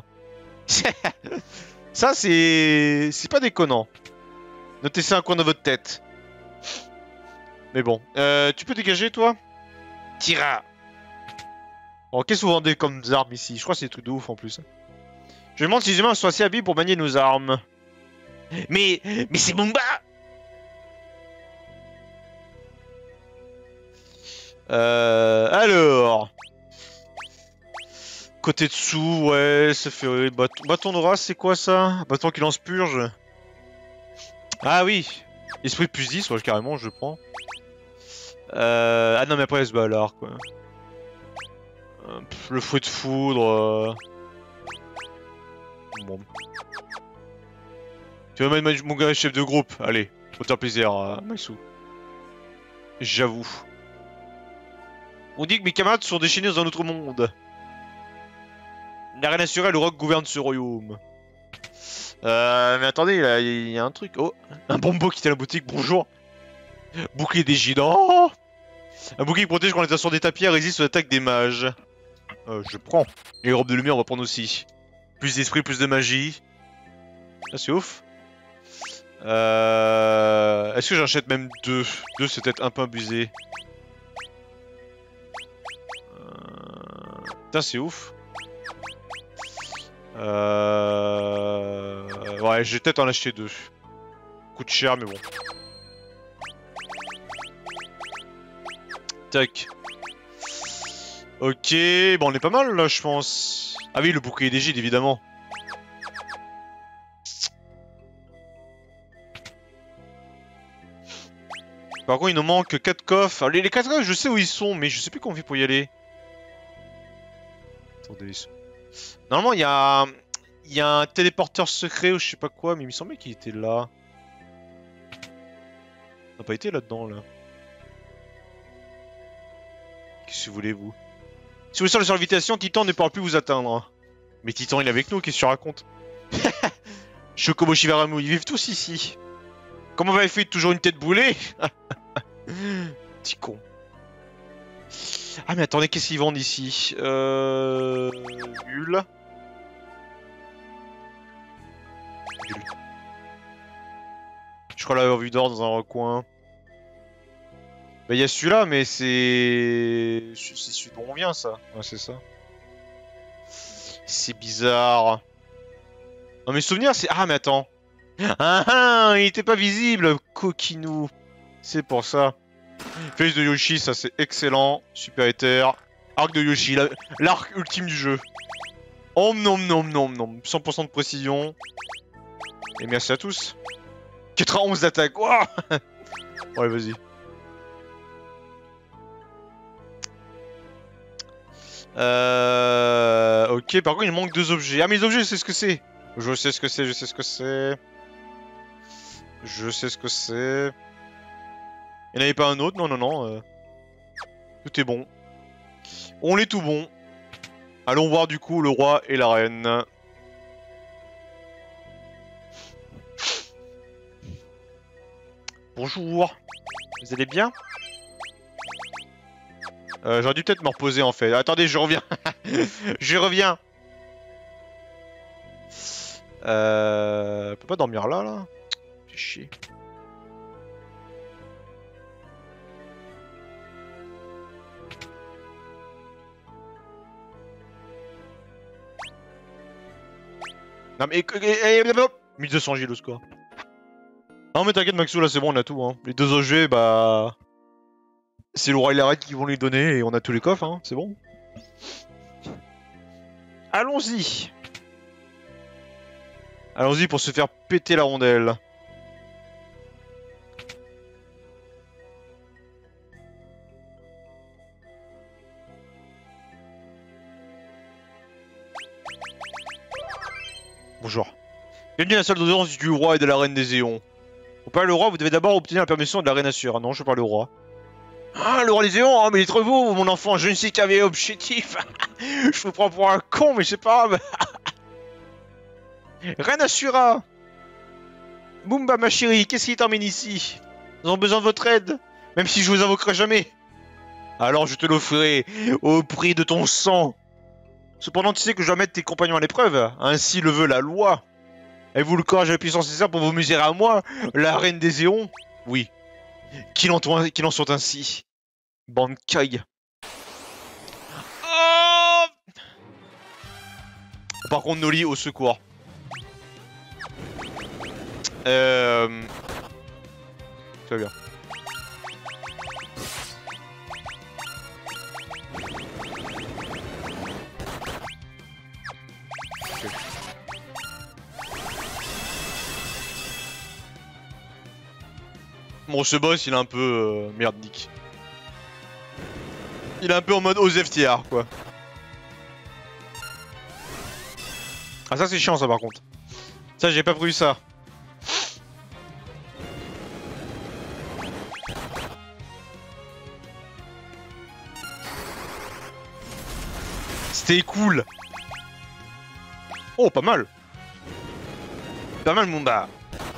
Ça, c'est pas déconnant. Notez ça un coin dans votre tête. Mais bon. Tu peux dégager, toi? Tira. Bon, qu'est-ce que vous vendez comme armes ici? Je crois que c'est des trucs de ouf en plus. Je me demande si les humains sont assez habiles pour manier nos armes. Mais c'est Bumba! Alors... Côté dessous, ouais, ça fait... Bâton de race, c'est quoi ça? Bâton qui lance purge. Ah oui! Esprit plus 10, ouais, carrément, je prends. Ah non, mais après, elle se balard, quoi. Le fruit de foudre... Bon. Tu vas mettre mon gars chef de groupe? Allez, autant plaisir, Maïsou. J'avoue. On dit que mes camarades sont déchaînés dans un autre monde. La reine assurée, le roc gouverne ce royaume. Mais attendez, là, il y a un truc. Oh, un bombo qui était à la boutique, bonjour. Bouclier des gidants. Un bouclier qui protège quand les assassins des tapis et résiste aux attaques des mages. Je prends. Les robes de lumière, on va prendre aussi. Plus d'esprit, plus de magie. Ah, c'est ouf. Est-ce que j'achète même deux? Deux, c'est peut-être un peu abusé. Putain, c'est ouf. Ouais, je vais peut-être en acheter deux. Coûte cher, mais bon. Tac. Ok, bon, on est pas mal là, je pense. Ah oui, le bouclier des gîtes, évidemment. Par contre, il nous manque 4 coffres. Alors, les 4 coffres, je sais où ils sont, mais je sais plus comment on fait pour y aller. Attendez. Normalement, il y a un téléporteur secret ou je sais pas quoi, mais il me semblait qu'il était là. On n'a pas été là-dedans, là. Qu'est-ce que vous voulez, vous? Si vous sortez sur l'invitation, Titan ne pourra plus vous atteindre. Mais Titan, il est avec nous, qu'est-ce que tu racontes? Chocobo Shivaramu, ils vivent tous ici. Comment va fait toujours une tête boulée? Petit con. Ah mais attendez, qu'est-ce qu'ils vendent ici? Bulle. Je crois l'avoir vu d'or dans un recoin. Bah il y a celui-là, mais c'est celui dont on vient, ça. Ouais, c'est ça. C'est bizarre. Non, mes souvenirs, c'est... Ah, mais attends. Ah ah, il était pas visible, coquinou. C'est pour ça. Face de Yoshi, ça c'est excellent. Super éther. Arc de Yoshi, l'arc ultime du jeu. Oh nom nom nom nom. 100% de précision. Et merci à tous. 91 d'attaque. Wow. Ouais, vas-y. Ok, par contre il manque 2 objets. Ah mais les objets, je sais ce que c'est. Je sais ce que c'est, je sais ce que c'est. Je sais ce que c'est. Il n'y en avait pas un autre? Non, non, non. Tout est bon. On est tout bon. Allons voir du coup le roi et la reine. Bonjour. Vous allez bien? J'aurais dû peut-être me reposer en fait. Attendez, je reviens. Je reviens. On peut pas dormir là, là? Fais chier. Non mais... 1200 G le score. Non mais t'inquiète Maxou, là c'est bon, on a tout. Hein. Les deux OG, bah... C'est le roi et la reine qui vont les donner et on a tous les coffres, hein. C'est bon. Allons-y. Allons-y pour se faire péter la rondelle. Bonjour. Bienvenue à la salle d'audience du roi et de la reine des éons. Pour parler au roi, vous devez d'abord obtenir la permission de la reine Assur. Ah non, je parle au roi. Ah, le roi des éons, oh, mais il est trop beau, mon enfant, je ne sais qu'avec objectif. Je vous prends pour un con, mais c'est pas grave. Reine Assura. Mumba, ma chérie, qu'est-ce qui t'emmène ici? Nous avons besoin de votre aide, même si je vous invoquerai jamais. Alors je te l'offrirai au prix de ton sang. Cependant, tu sais que je dois mettre tes compagnons à l'épreuve. Ainsi le veut la loi. Avez-vous le courage et la puissance nécessaire pour vous mesurer à moi, la reine des éons? Oui. Qu'il en soit ainsi. Bande caille. Oh, par contre, Noli, au secours. Ça va bien. Okay. Bon, ce boss, il est un peu merdique. Il est un peu en mode OZFTR, quoi. Ah, ça, c'est chiant, ça, par contre. Ça, j'ai pas prévu ça. C'était cool. Oh, pas mal. Pas mal, mon bas.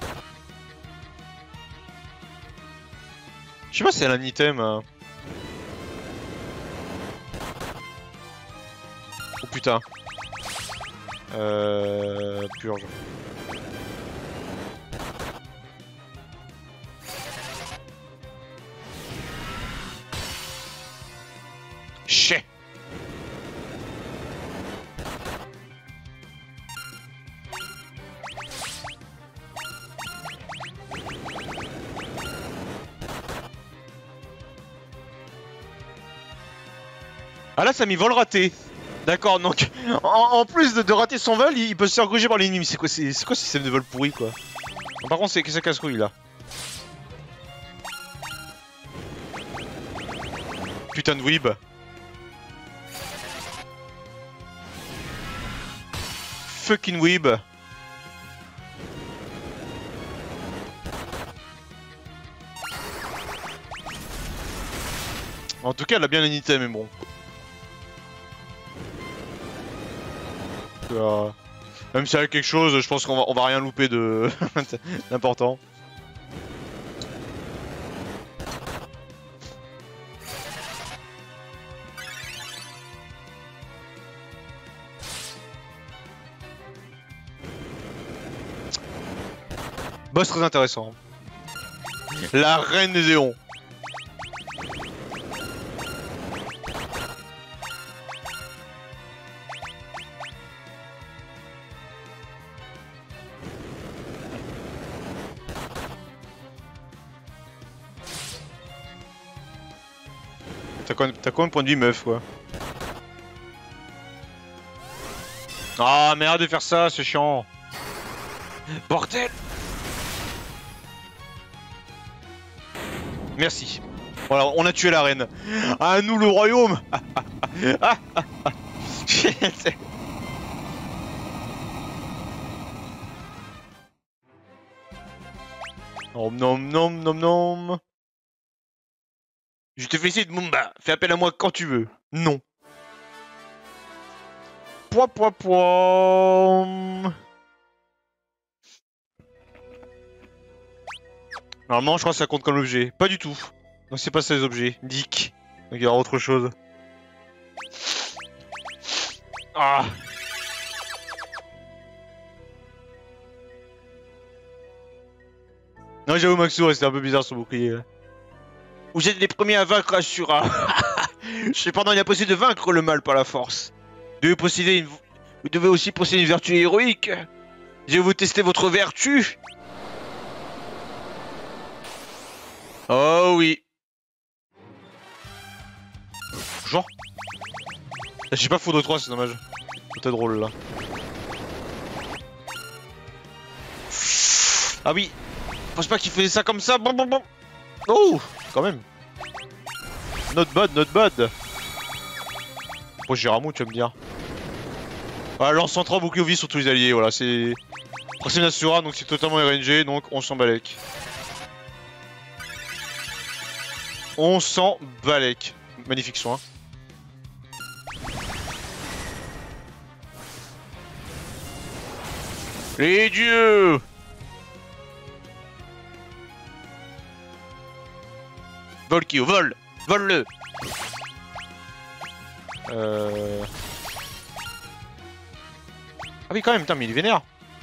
Je sais pas si elle a un item. Oh putain. Purge. Chais. Ah là, ça m'y vole raté. D'accord, donc en plus de rater son vol, il peut se faire gruger par l'ennemi. C'est quoi ce système de vol pourri, quoi? Par contre, c'est que ça casse-couille là. Putain de weeb. Fucking weeb. En tout cas, elle a bien un item, mais bon. Même si elle a quelque chose, je pense qu'on va rien louper de d'important. Boss très intéressant. La reine des éons. T'as combien de points de vie, meuf, quoi? Ah, mais arrête de faire ça, c'est chiant. Bordel! Merci. Voilà, on a tué la reine. À nous le royaume! Nom nom nom nom nom. Je te félicite, Mumba. Fais appel à moi quand tu veux. Non. Pouah pouah pouah. Normalement, je crois que ça compte comme objet. Pas du tout. Donc c'est pas ça les objets. Dick. Donc il y aura autre chose. Ah. Non, j'avoue, Maxou, ouais, c'était un peu bizarre son bouclier. Là. Vous êtes les premiers à vaincre Ashura. Cependant, il est impossible de vaincre le mal par la force. Vous devez aussi posséder une vertu héroïque. Je vais vous tester votre vertu. Oh oui. Genre. J'ai pas Foudre 3, c'est dommage. C'était drôle là. Ah oui. Je pense pas qu'il faisait ça comme ça. Bon, bon, bon. Oh, quand même. Not bad, not bad. Après j'ai Ramou, tu vas me dire. Voilà, lance central, bouclier au vis sur tous les alliés. Voilà, c'est. C'est une Asura, donc c'est totalement RNG, donc on s'en balèque. On s'en balèque. Magnifique soin. Les dieux! Vol qui vole! Vole-le! Ah oui quand même, putain mais il est vénère!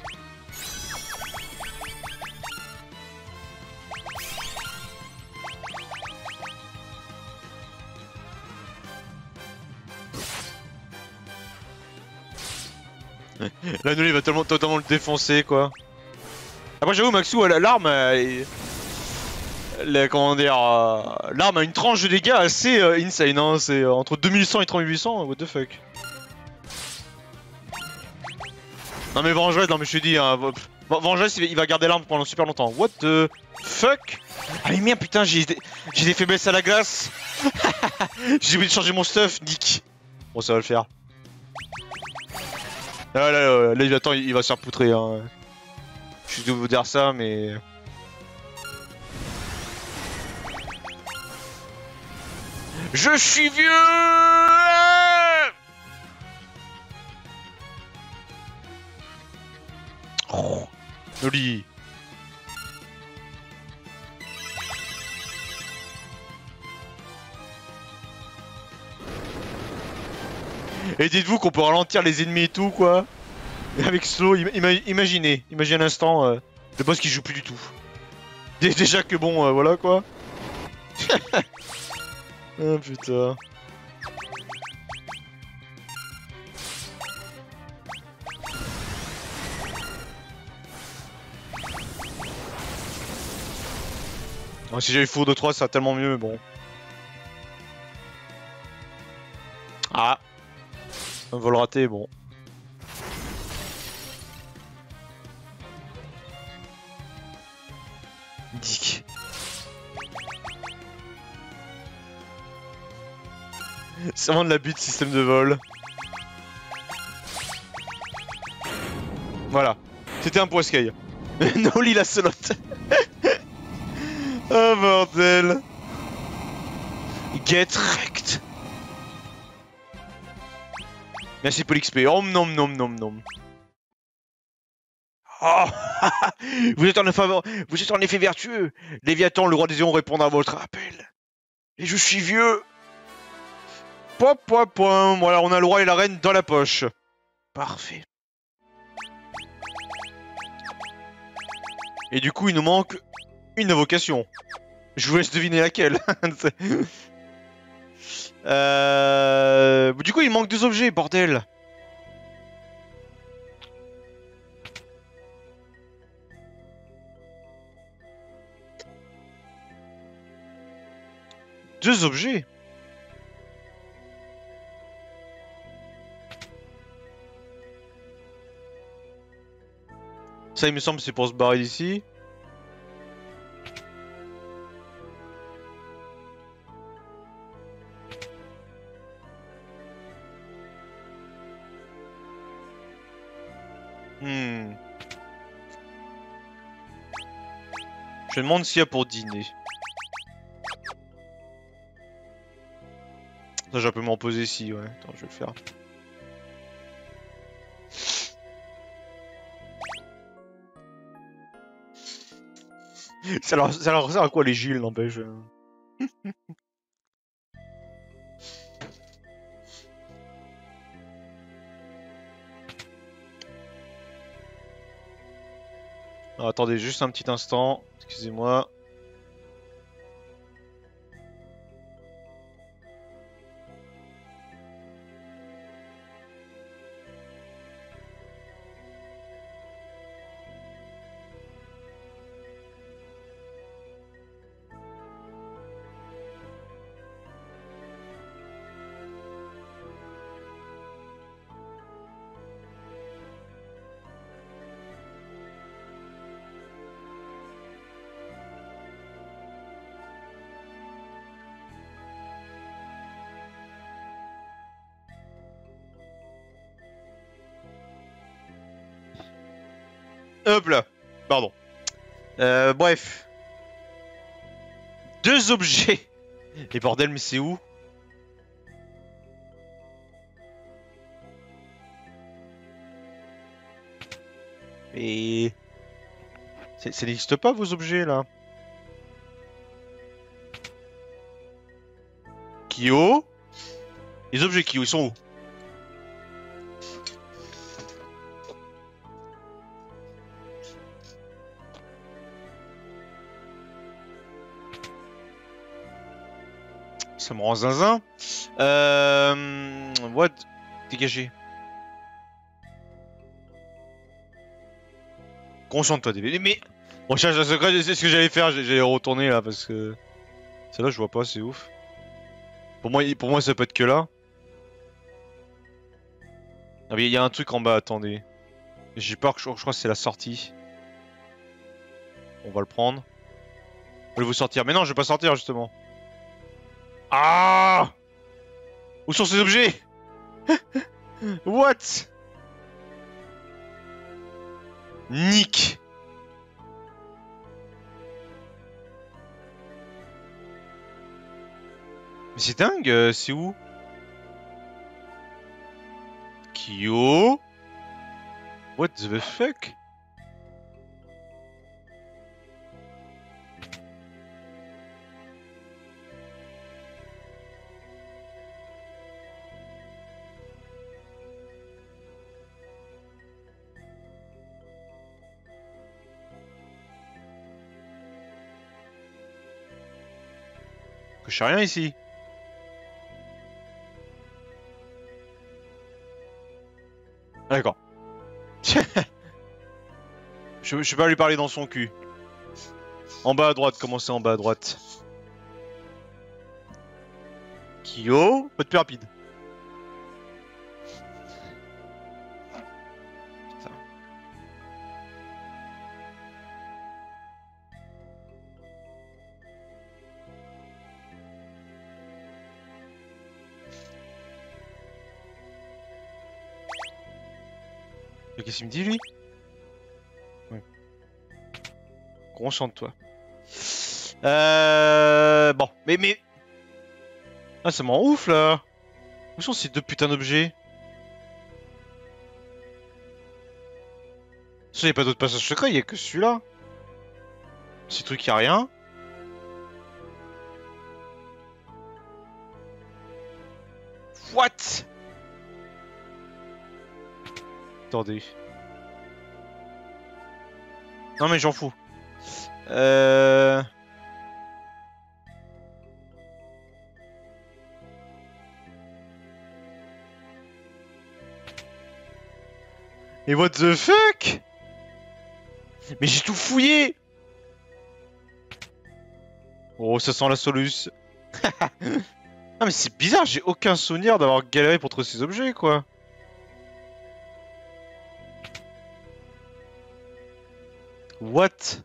Là, il va totalement le défoncer, quoi. Après, j'avoue, Maxou, l'arme, comment dire, l'arme a une tranche de dégâts assez insane, hein. C'est entre 2100 et 3800, what the fuck. Non mais Vengez, non mais je te dis, hein, Vengez, il va garder l'arme pendant super longtemps. What the fuck? Ah mais merde, putain, j'ai des faiblesses à la glace. J'ai oublié de changer mon stuff, Nick. Bon, ça va le faire. Ah, là, attends, il va se faire poutrer, hein. Je suis de vous dire ça, mais... Je suis vieux! Oh, Noli. Et dites-vous qu'on peut ralentir les ennemis et tout, quoi. Et avec slow, imaginez un instant le boss qui joue plus du tout. Déjà que bon, voilà quoi. Oh putain. Oh, si j'avais Foudre 3, ça serait tellement mieux, mais bon. Ah. Un vol raté, bon. Dick. C'est vraiment de l'abus de système de vol. Voilà. C'était un poiscaille. Noli la solotte. Oh bordel. Get wrecked. Merci pour l'XP. Oh nom nom nom nom. Oh vous êtes en effet vertueux. Léviathan, le roi des éons, répondra à votre appel. Et je suis vieux. Point. Voilà, on a le roi et la reine dans la poche. Parfait. Et du coup, il nous manque une invocation. Je vous laisse deviner laquelle. Du coup, il manque 2 objets, bordel. Deux objets. Ça, il me semble, c'est pour se barrer d'ici. Je me demande s'il y a pour dîner. Ça, j'ai un peu m'en poser ici, ouais. Attends, je vais le faire. Ça leur sert à quoi les Gilles, n'empêche. Alors, attendez juste un petit instant, excusez-moi. Hop là, pardon. Bref. Deux objets. Et bordel, mais c'est où? Et... Ça n'existe pas vos objets là? Kyo? Les objets Kyo, ils sont où? Ça me rend zinzin. What? Dégagé. Concentre-toi, DB. Mais... Recherche un secret, c'est ce que j'allais faire, j'allais retourner là parce que... Celle-là, je vois pas, c'est ouf. Pour moi, ça peut être que là. Ah mais il y a un truc en bas, attendez. J'ai peur que je crois que c'est la sortie. On va le prendre. Voulez-vous sortir? Mais non, je vais pas sortir justement. Ah! Où sont ces objets? What? Nick. Mais c'est dingue, c'est où? Kyo? What the fuck? Que je sais rien ici. D'accord. Je vais pas lui parler dans son cul. En bas à droite, comment c'est en bas à droite? Kyo? Pas de plus rapide. Putain. Mais qu'est-ce qu'il me dit lui? Ouais. Concentre-toi. Bon, mais... Ah, ça m'en ouf là. Où sont ces deux putains d'objets? Il n'y a pas d'autres passages secrets, il y a que celui-là. Ces trucs, y a rien. What? Attendez. Non mais j'en fous. Mais what the fuck? Mais j'ai tout fouillé! Oh, ça sent la soluce. Ah mais c'est bizarre, j'ai aucun souvenir d'avoir galéré pour trouver ces objets, quoi. What?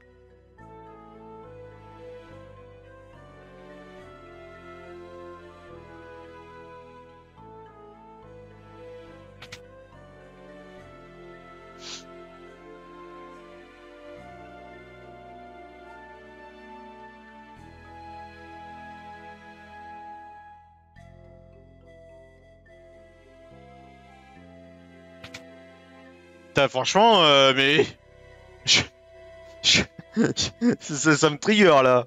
Putain, franchement, mais... Je... Ça me trigger là.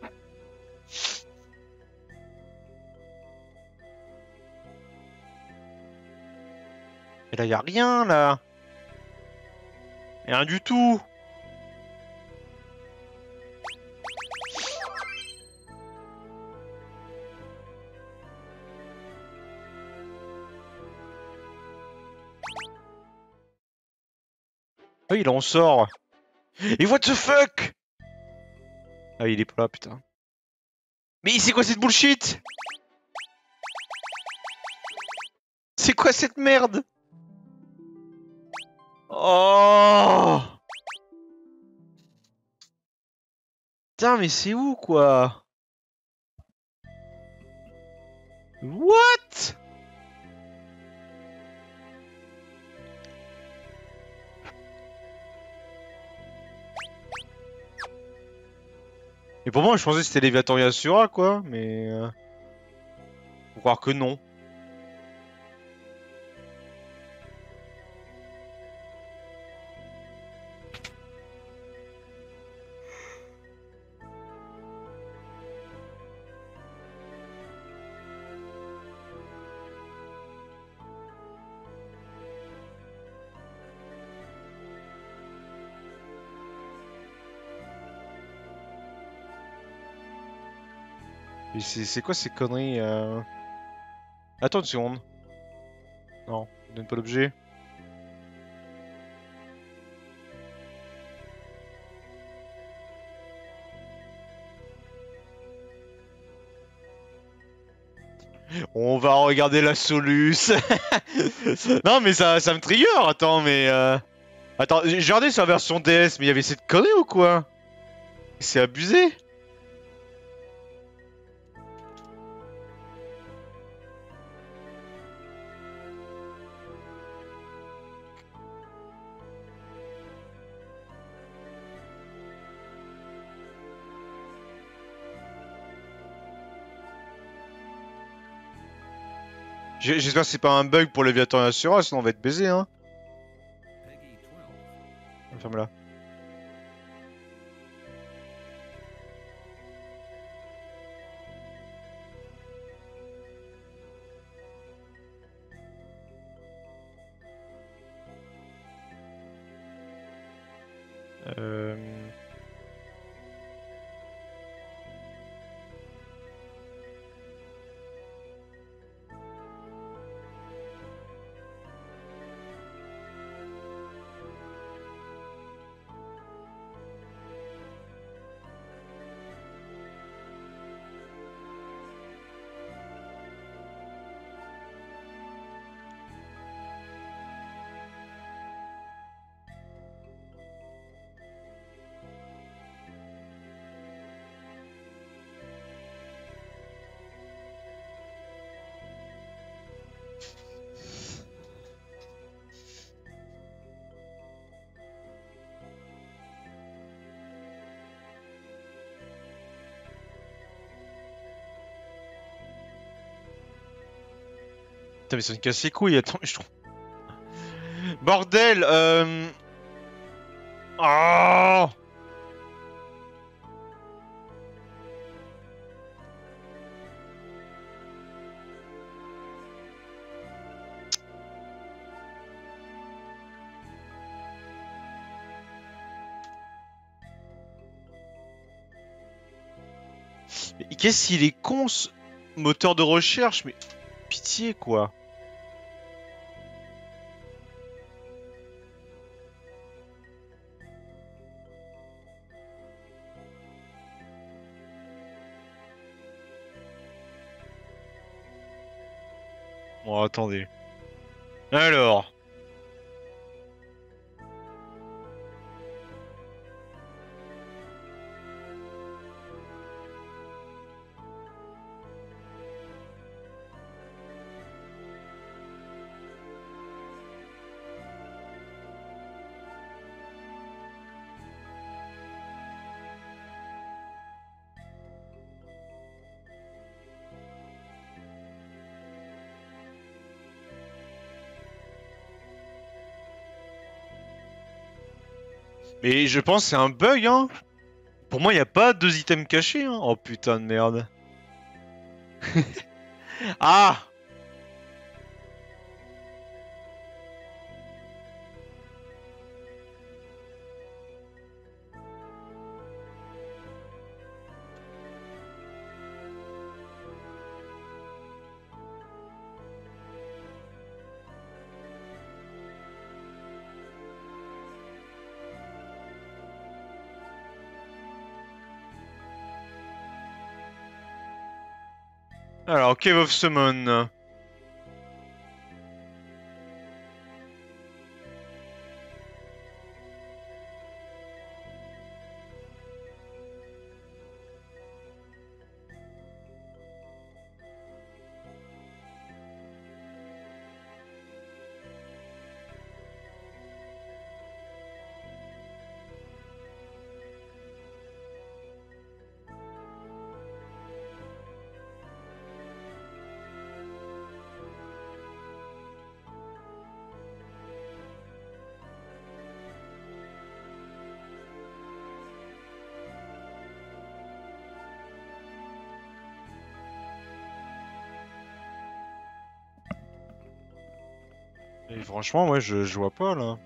Et là, y a rien là. Rien du tout. Ah, il en sort. Et what the fuck? Ah, il est pas là, putain. Mais c'est quoi cette bullshit? C'est quoi cette merde? Oh! Putain, mais c'est où, quoi? What? Et pour moi, je pensais que c'était Léviathan et Asura, quoi, mais... Faut croire que non. Mais c'est quoi ces conneries Attends une seconde. Non, donne pas l'objet. On va regarder la Solus. Non, mais ça me trigger. Attends, mais... Attends, j'ai regardé sur la version DS, mais il y avait cette connerie ou quoi? C'est abusé. J'espère que c'est pas un bug pour Léviathan et Asura, sinon on va être baisé, hein. Ferme-la. Euh... Putain, mais ça me casse les couilles, attends, mais je trouve... Bordel, Oh! Mais qu'est-ce qu'il est con, ce moteur de recherche, mais... Pitié, quoi. Bon, attendez. Alors... Mais je pense que c'est un bug, hein. Pour moi, y a pas deux items cachés, hein. Oh putain de merde. Ah! Alors, Cave of Summon. Et franchement, moi, je vois pas, là.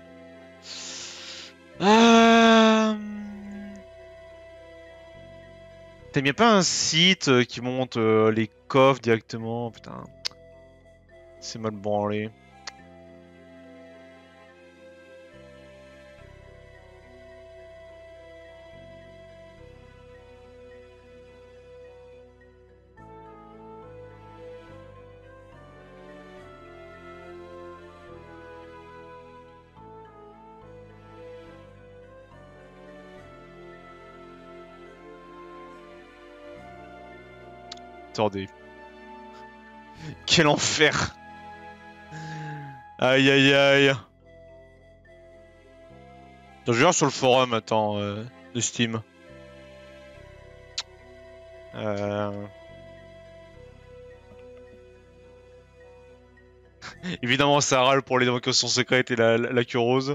Euh... T'aimes bien pas un site qui monte les coffres directement? Putain, c'est mal branlé. Attendez. Quel enfer! Aïe aïe aïe. Je vais voir sur le forum, attends, de Steam. Évidemment, ça râle pour les invocations secrètes et la queue rose.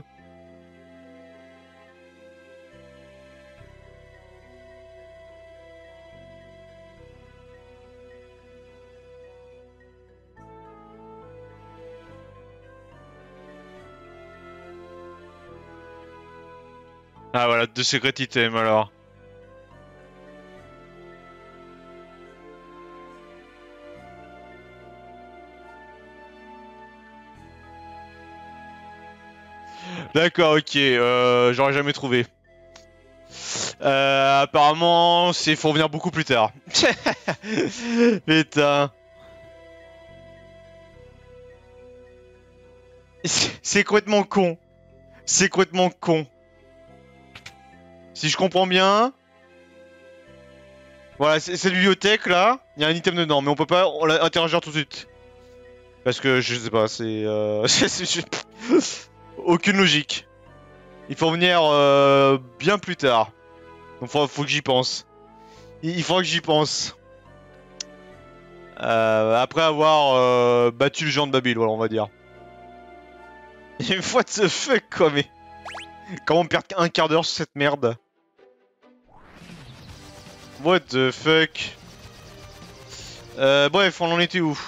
Ah voilà, deux secret items alors. D'accord, ok, j'aurais jamais trouvé. Apparemment, c'est faut revenir beaucoup plus tard. Putain. C'est complètement con. C'est complètement con. Si je comprends bien... Voilà, cette bibliothèque là, il y a un item dedans, mais on peut pas interagir tout de suite. Parce que je sais pas, c'est... Aucune logique. Il faut venir bien plus tard. Donc faut que j'y pense. Il faudra que j'y pense. Après avoir battu le géant de Babel, voilà, on va dire. Et what the fuck, quoi, mais... Comment on perd un quart d'heure sur cette merde? What the fuck? Bref, on en était où?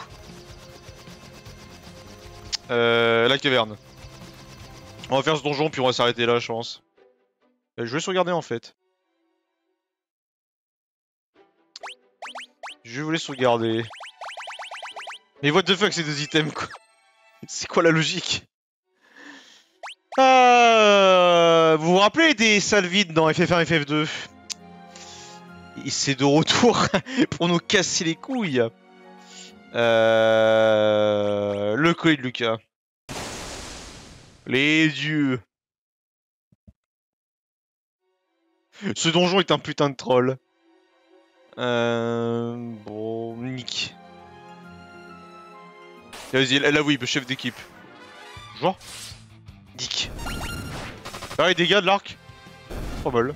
La caverne. On va faire ce donjon puis on va s'arrêter là, je pense. Je vais sauvegarder en fait. Je voulais sauvegarder. Mais what the fuck, ces deux items quoi? C'est quoi la logique? Vous vous rappelez des salles vides dans FF1 FF2? C'est de retour pour nous casser les couilles. Le collier de Lucas. Les dieux. Ce donjon est un putain de troll. Bon, nick. Vas-y, la whip, chef d'équipe. Genre. Dick. Ah, les dégâts de l'arc. Pas mal.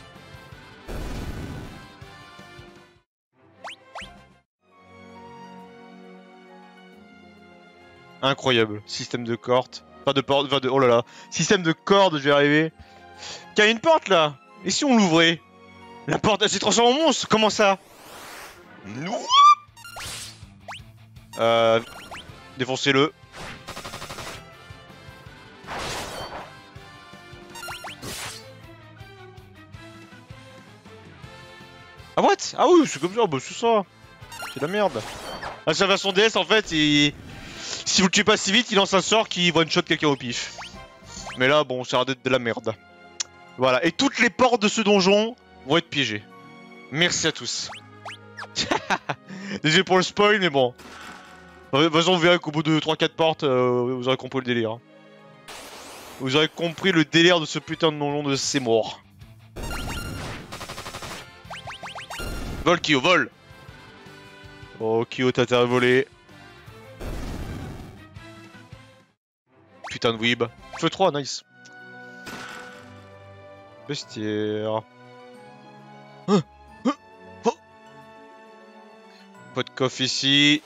Incroyable. Système de corde. Enfin de porte, enfin de... Oh là là. Système de corde, je vais arriver. Il y a une porte là. Et si on l'ouvrait? La porte, elle s'est transformée en monstre. Comment ça? Non. Défoncez-le. Ah what? Ah oui, c'est comme ça, bah c'est ça. C'est de la merde. Ah, sa version DS en fait, si vous le tuez pas si vite, il lance un sort qui one-shot quelqu'un au pif. Mais là, bon, ça a l'air d'être de la merde. Voilà, et toutes les portes de ce donjon vont être piégées. Merci à tous. Désolé pour le spoil, mais bon. De toute façon, vous verrez qu'au bout de 3-4 portes, vous aurez compris le délire. Hein. Vous aurez compris le délire de ce putain de donjon de ces morts. Vol, Kyo, vol! Oh, Kyo, t'as intérêt à voler. Putain de weeb. Feu 3, nice. Bestiaire. Oh. Pas de coffre ici.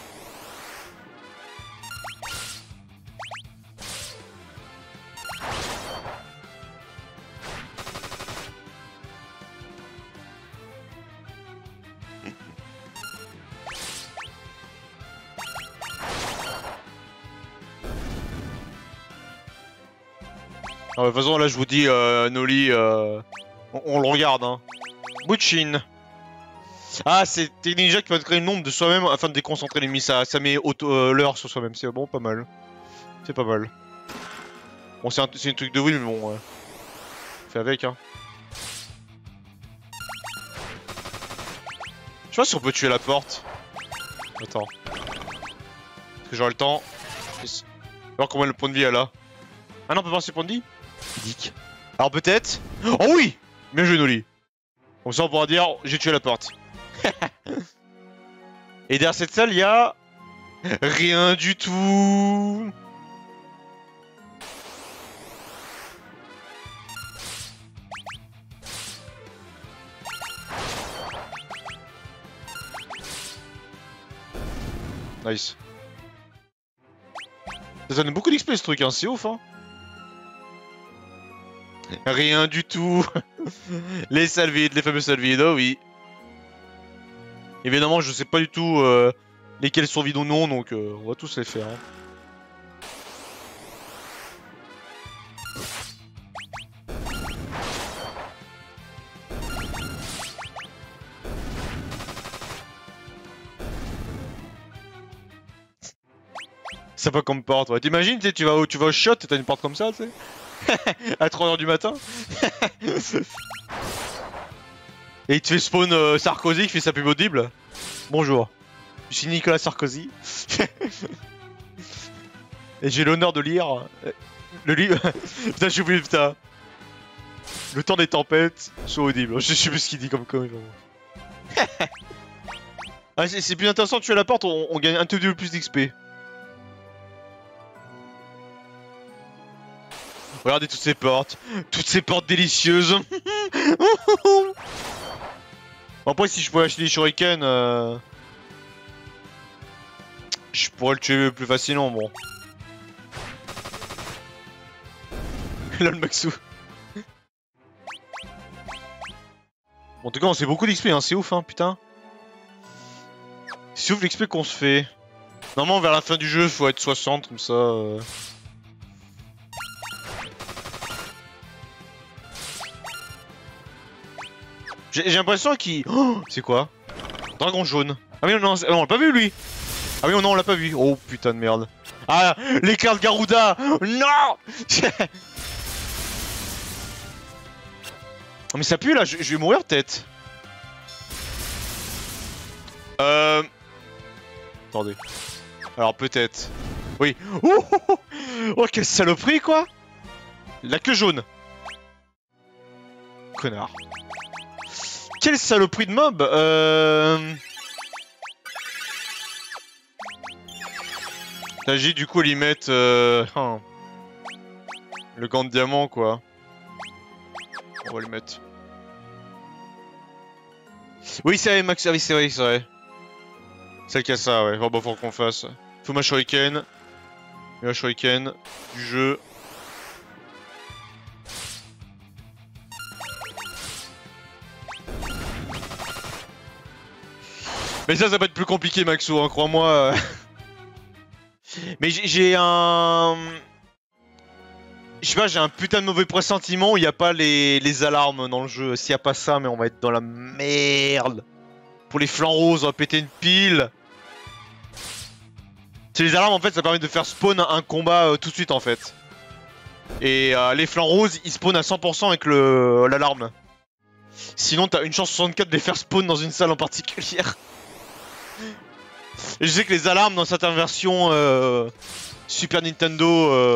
Ah, de toute façon, là, je vous dis, Noli, on le regarde, hein. Butchin. Ah, c'est des ninja qui va créer le nombre de soi-même afin de déconcentrer l'ennemi. Ça met l'heure sur soi-même. C'est bon, pas mal. C'est pas mal. Bon, c'est un truc de oui, mais bon, fait avec, hein. Je sais pas si on peut tuer la porte. Attends. Est-ce que j'aurai le temps? Alors combien le point de vie elle a? Ah non, on peut voir ses points de vie? Dick. Alors peut-être. Oh oui! Bien joué, Noli. Comme ça, on pourra dire j'ai tué la porte. Et derrière cette salle, il y a. Rien du tout. Nice. Ça donne beaucoup d'XP ce truc, hein, c'est ouf, hein. Rien du tout. Les salles vides, les fameuses salles vides, oh oui. Évidemment, je sais pas du tout lesquelles sont vides ou non, donc on va tous les faire. Hein. C'est pas comme porte, ouais. T'imagines, tu vas au shot et t'as une porte comme ça, tu sais. À 3h du matin. Et il te fait spawn Sarkozy qui fait sa pub audible. Bonjour. Je suis Nicolas Sarkozy. Et j'ai l'honneur de lire le livre. Putain, j'ai oublié, putain. Le temps des tempêtes, soit audible. Je sais plus ce qu'il dit comme com. Ah, c'est plus intéressant de tuer la porte, on gagne un tout petit peu plus d'XP. Regardez toutes ces portes délicieuses. Après, si je pouvais acheter des shurikens, je pourrais le tuer plus facilement, bon. Lol Maxou. Bon, en tout cas, on fait beaucoup d'XP, hein, c'est ouf, hein, putain. C'est ouf l'XP qu'on se fait. Normalement, vers la fin du jeu, faut être 60, comme ça. J'ai l'impression qu'il... Oh, c'est quoi? Dragon jaune. Ah oui, non, on l'a pas vu, lui. Ah oui, non, on l'a pas vu. Oh, putain de merde. Ah, l'éclair de Garuda. Non. Mais ça pue, là. Je vais mourir, peut-être. Attendez. Alors, peut-être. Oui. Oh, quelle saloperie, quoi. La queue jaune. Connard. Quelle saloperie de mob. T'agis du coup lui mettre le gant de diamant quoi. On va le mettre. Oui c'est vrai Max, ah oui c'est vrai, c'est vrai. C'est le cas ça ouais, oh, bah faut qu'on fasse. Faut ma shuriken. Ma shuriken du jeu. Mais ça va être plus compliqué, Maxo, hein, crois-moi. Mais j'ai un... Je sais pas, j'ai un putain de mauvais pressentiment où il n'y a pas les alarmes dans le jeu. S'il n'y a pas ça, mais on va être dans la merde. Pour les flancs roses, on va péter une pile. C'est les alarmes, en fait, ça permet de faire spawn un combat tout de suite, en fait. Et les flancs roses, ils spawnent à 100% avec l'alarme. Sinon, t'as une chance 64 de les faire spawn dans une salle en particulière. Et je sais que les alarmes dans certaines versions Super Nintendo...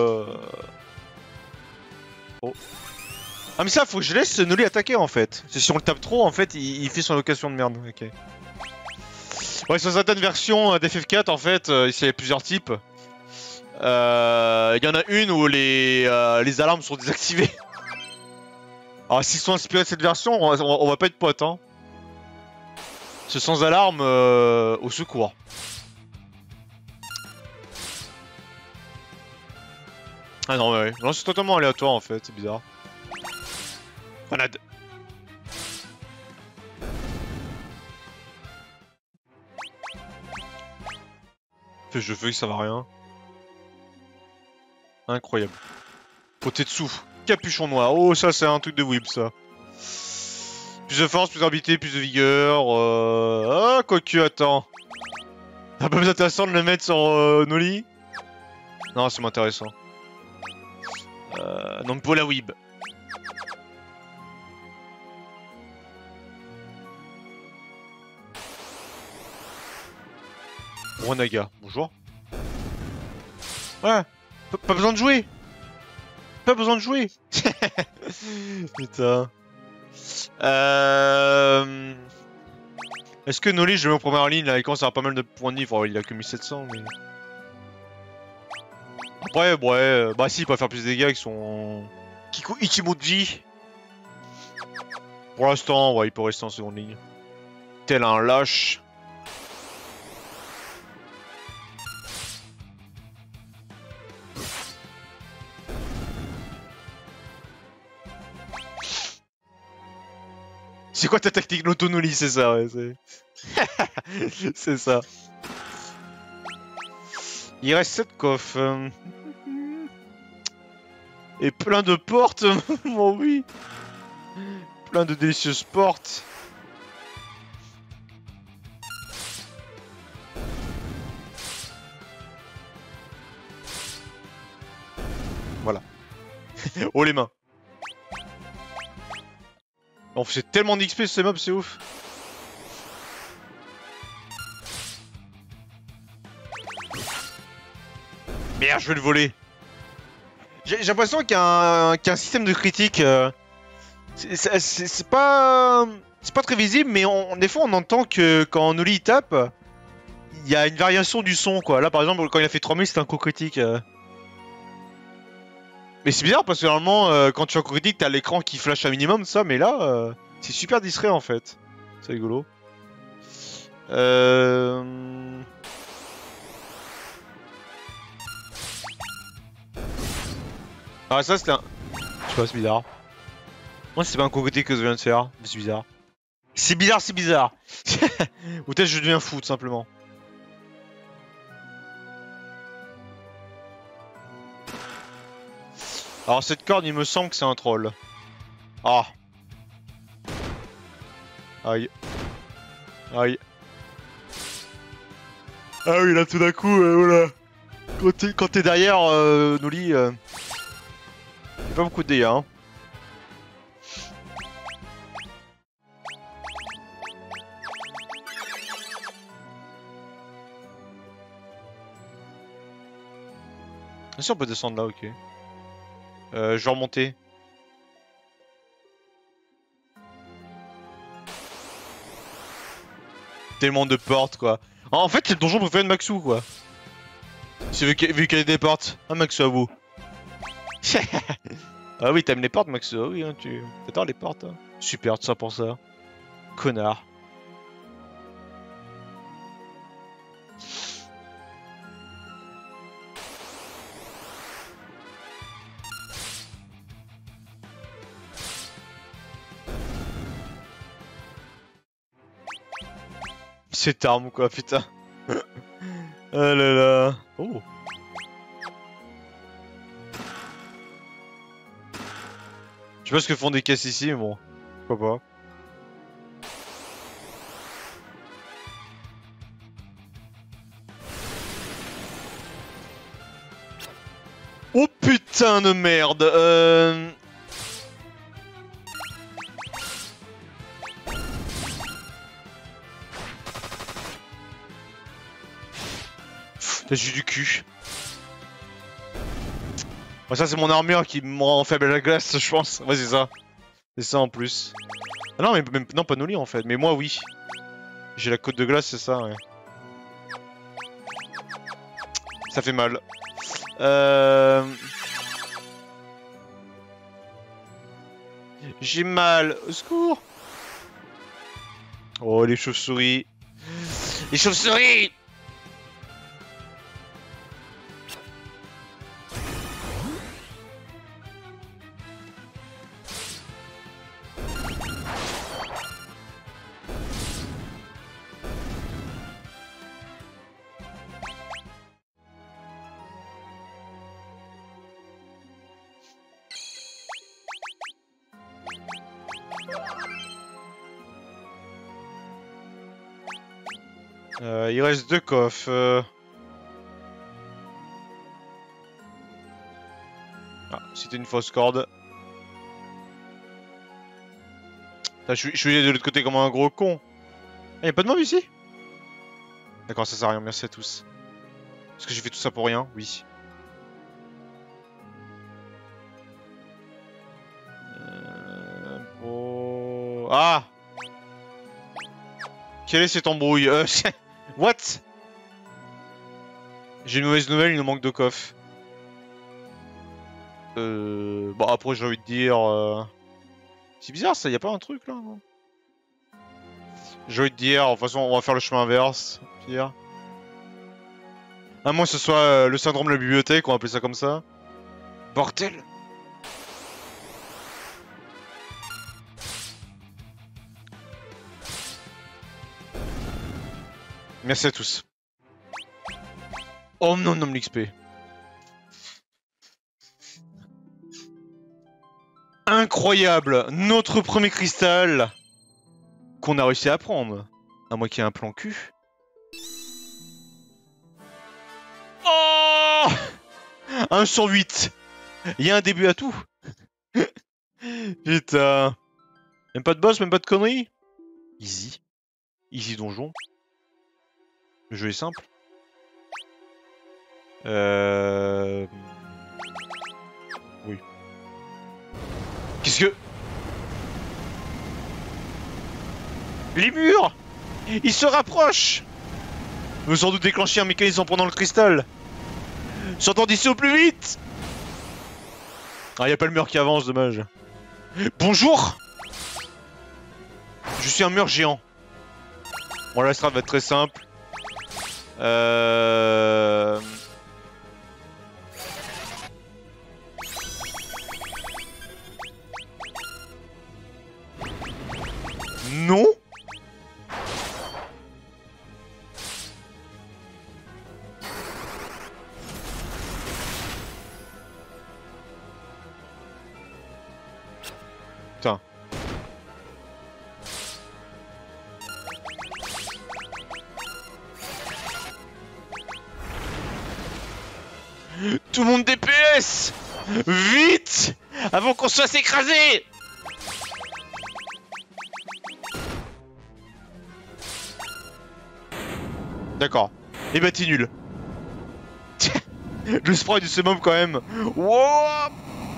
Oh. Ah mais ça, faut que je laisse Nolly attaquer en fait. C'est si on le tape trop, en fait, il fait son location de merde. Ok. Ouais, sur certaines versions d'FF4, en fait, il y a plusieurs types. Il y en a une où les alarmes sont désactivées. Alors s'ils sont inspirés de cette version, on va pas être potes, hein. C'est sans alarme au secours. Ah non, ouais. Non, c'est totalement aléatoire en fait, c'est bizarre. Grenade. Je fais que ça va rien. Incroyable. Potetsu. Capuchon noir. Oh, ça, c'est un truc de whip, ça. Plus de force, plus d'habité, plus de vigueur. Ah, quoique, attends. T'as pas plus intéressant de le mettre sur Nolly? Non, c'est moins intéressant. Donc pour la Weeb. Ronaga, bonjour. Ouais, pas besoin de jouer. Pas besoin de jouer. Putain. Est-ce que Nolly, je le mets en première ligne, là, il commence à avoir pas mal de points de vie. Il a que 1700, mais... Après, ouais, bah si, il peut faire plus de dégâts avec son... Kiku Ichimoji. Pour l'instant, ouais, il peut rester en seconde ligne. Tel un lâche. C'est quoi ta tactique l'autonoli, c'est ça, ouais, c'est... c'est ça. Il reste 7 coffres. Et plein de portes, oh oui. Plein de délicieuses portes. Voilà. Oh les mains. On fait tellement d'XP sur ces mobs, c'est ouf. Merde, je vais le voler. J'ai l'impression qu'il y a un système de critique. C'est pas... C'est pas très visible, mais des fois on entend que quand Nolly tape, il y a une variation du son, quoi. Là, par exemple, quand il a fait 3000, c'était un coup critique. Mais c'est bizarre parce que normalement, quand tu es en coup critique, t'as l'écran qui flash un minimum, ça, mais là, c'est super distrait en fait. C'est rigolo. Ah, ça c'était un... Je sais pas, c'est bizarre. Moi, c'est pas un coup critique que je viens de faire, mais c'est bizarre. C'est bizarre, c'est bizarre. Ou peut-être je deviens fou, tout simplement. Alors cette corde, il me semble que c'est un troll. Ah. Aïe. Aïe. Ah oui, là tout d'un coup, voilà. Quand t'es derrière Nolly, pas beaucoup de dégâts, hein. Bien sûr, on peut descendre là, ok. Je vais remonter. Tellement de portes, quoi. En fait, c'est le donjon préféré de Maxou, quoi. C'est vu qu'il y a des portes. Ah, Maxou, à vous. Ah oui, t'aimes les portes, Maxou. Ah oui, hein, t'adores les portes. Hein. Super, tout ça pour ça. Connard. Cette arme quoi, putain. Oh là là. Oh. Je sais pas ce que font des caisses ici, mais bon. Pourquoi pas. Oh putain de merde. J'ai du cul. Bon, ça c'est mon armure qui me rend faible à la glace, je pense. Ouais, c'est ça. C'est ça en plus. Ah non, mais même non, pas Noli en fait. Mais moi, oui. J'ai la côte de glace, c'est ça, ouais. Ça fait mal. J'ai mal. Au secours. Oh, les chauves-souris. Les chauves-souris. Il reste 2 coffres. Ah, c'était une fausse corde. Là, je suis de l'autre côté comme un gros con. Ah, y'a pas de mob ici? D'accord, ça sert à rien, merci à tous. Est-ce que j'ai fait tout ça pour rien? Oui. Bon... Ah! Quelle est cette embrouille? What? J'ai une mauvaise nouvelle, il nous manque de coffres. Bon après j'ai envie de dire... C'est bizarre ça, y a pas un truc là, non? J'ai envie de dire, de toute façon on va faire le chemin inverse, pire. À moins que ce soit le syndrome de la bibliothèque, on va appeler ça comme ça. Bordel! Merci à tous. Oh non, non, l'XP. Incroyable! Notre premier cristal qu'on a réussi à prendre. À moins qu'il y ait un plan cul. Oh! 1 sur 8. Il y a un début à tout. Putain. Même pas de boss, même pas de conneries. Easy. Easy donjon. Le jeu est simple. Oui. Qu'est-ce que... Les murs! Ils se rapprochent! Nous sans doute déclencher un mécanisme en prenant le cristal. J'entends d'ici au plus vite! Ah, y a pas le mur qui avance, dommage. Bonjour! Je suis un mur géant. Bon, la strat va être très simple. Non? Putain. Tout le monde DPS! Vite! Avant qu'on se fasse écraser! D'accord. Et bah t'es nul. Le sprite de ce mob quand même. Wow!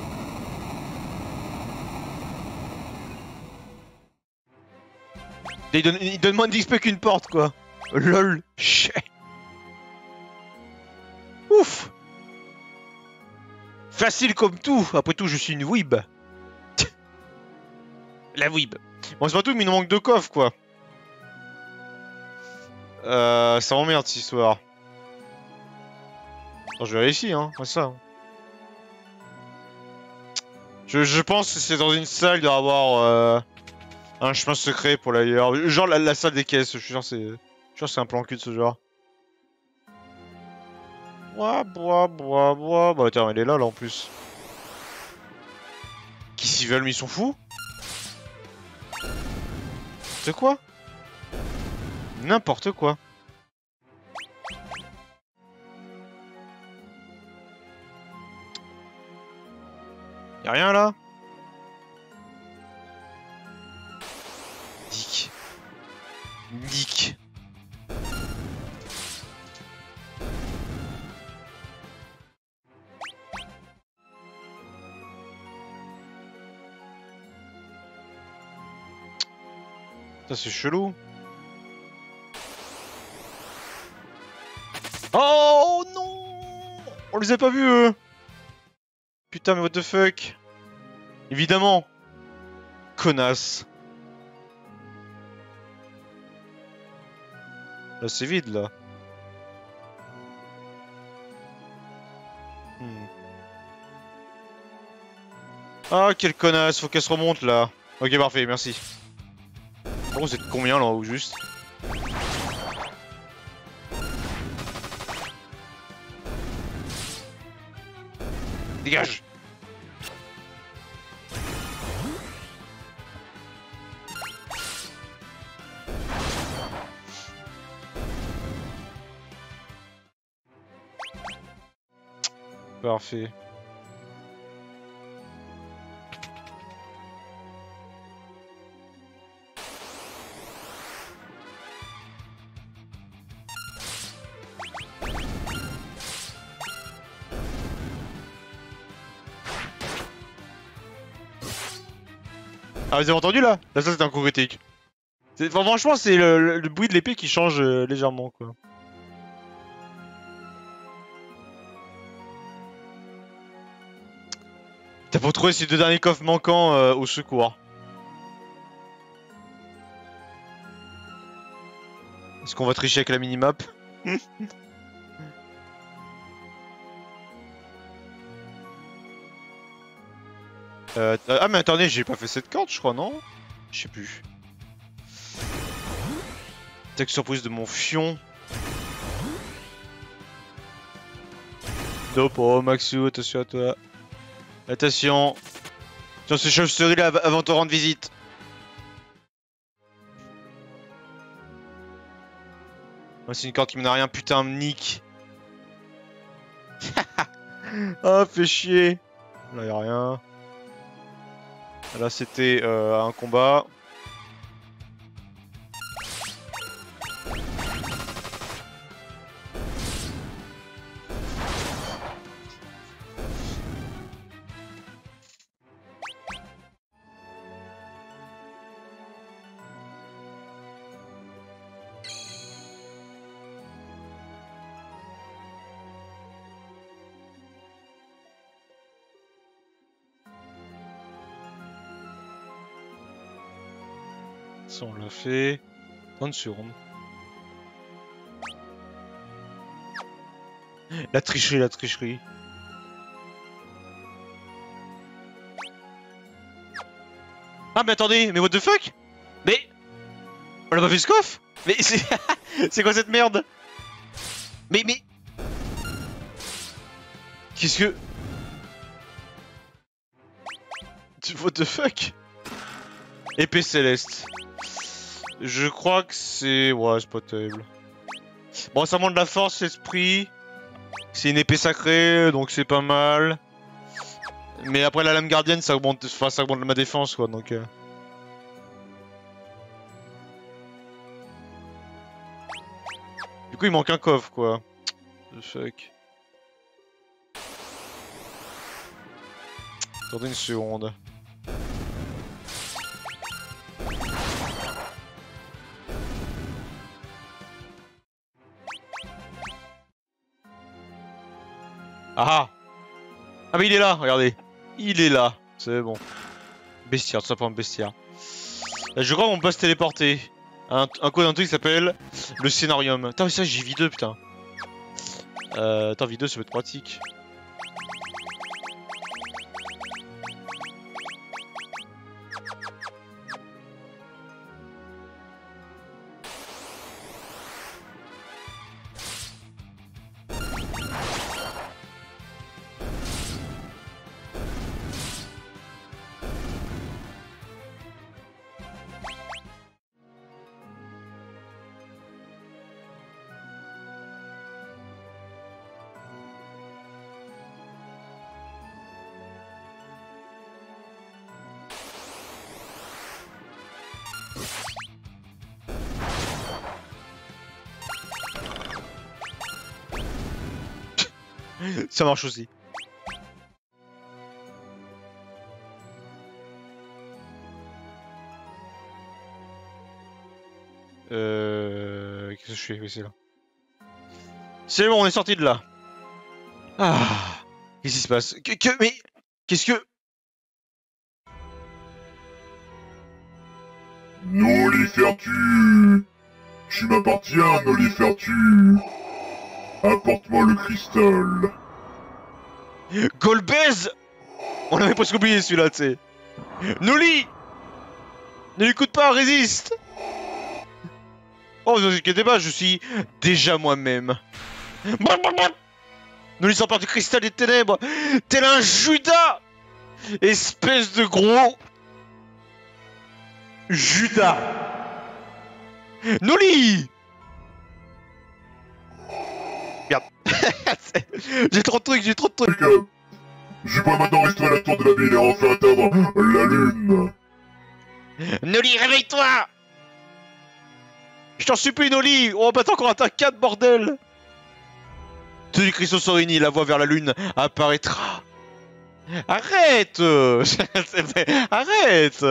Il donne moins d'XP qu'une porte quoi. Lol. Chais. Ouf. Facile comme tout. Après tout je suis une weeb. La weeb. Bon c'est pas tout mais il nous manque 2 coffres quoi. Ça m'emmerde cette histoire. Bon, je vais ici hein, c'est ça. Je pense que c'est dans une salle, il doit y avoir un chemin secret pour l'ailleurs. Genre la salle des caisses, je suis vois, c'est un plan cul de ce genre. Bois, bois, bois, bois. Bah, tiens, il est là en plus. Qui s'y veulent, mais ils sont fous? C'est quoi? N'importe quoi. Y'a rien là? Dick. Dick. Ça c'est chelou. Oh non! On les a pas vus eux! Putain mais what the fuck? Évidemment! Connasse! Là c'est vide là. Ah quelle connasse, faut qu'elle se remonte là. Ok parfait, merci. Oh vous êtes combien là ou juste? Dégage! Parfait. Ah vous avez entendu là? Là ça c'était un coup critique. Enfin, franchement c'est le bruit de l'épée qui change légèrement quoi. T'as pour trouver ces deux derniers coffres manquants au secours. Est-ce qu'on va tricher avec la minimap? Ah mais attendez, j'ai pas fait cette corde je crois, non? Je sais plus. Texte surprise de mon fion. Nope, oh Maxou, attention à toi. Attention. Tiens ces chauves-souris là avant de rendre visite. Oh, c'est une corde qui mène à rien, putain, nique. Ah, fait chier. Là y'a rien. Là c'était un combat. Ça on l'a fait. 30 secondes. La tricherie, la tricherie. Ah mais attendez, mais what the fuck? Mais... On l'a pas fait scoff? Mais c'est... c'est quoi cette merde? Mais... Qu'est-ce que... What the fuck? Épée céleste. Je crois que c'est... Ouais, c'est pas terrible. Bon, ça montre de la force, l'esprit. C'est une épée sacrée, donc c'est pas mal. Mais après la lame gardienne, ça augmente, enfin, ça augmente ma défense, quoi, donc... Du coup, il manque un coffre, quoi. The fuck. Attendez une seconde. Ah! Ah mais il est là, regardez. Il est là. C'est bon. Bestiaire, tout simplement bestiaire. Je crois qu'on peut se téléporter. Un code d'un truc qui s'appelle le scénarium. Putain mais ça j'ai V2 putain. Attends V2 ça peut être pratique. Ça marche aussi. Qu'est-ce que je fais? Oui, c'est là. C'est bon, on est sorti de là. Ah. Qu'est-ce qui se passe? Mais... Qu'est-ce que... Nolifertu! Tu m'appartiens, Nolifertu! Apporte-moi le cristal! Golbez! On avait presque oublié celui-là, tu sais. Noli! Ne l'écoute pas, résiste! Oh, ne vous inquiétez pas, je suis déjà moi-même. Noli s'empare du cristal des ténèbres, tel un Judas! Espèce de gros... Judas! Noli! Merde. J'ai trop de trucs, j'ai trop de trucs. Je peux maintenant restaurer la tour de la ville et enfin atteindre la lune. Noli, réveille-toi! Je t'en supplie, Noli! On va battre encore un tas 4, bordel! Tous les cristaux sont réunis, la voie vers la lune apparaîtra. Arrête! Arrête!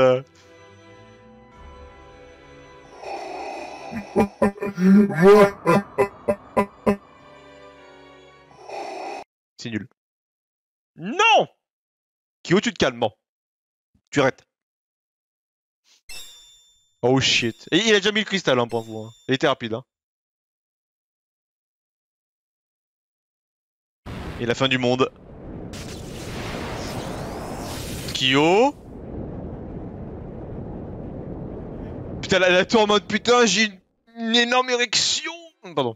C'est nul. Non! Kyo, tu te calmes, bon. Tu arrêtes. Oh shit. Et il a déjà mis le cristal, hein, pour vous. Hein. Il était rapide, hein. Et la fin du monde. Kyo. Putain, la tour en mode putain, j'ai une énorme érection. Pardon.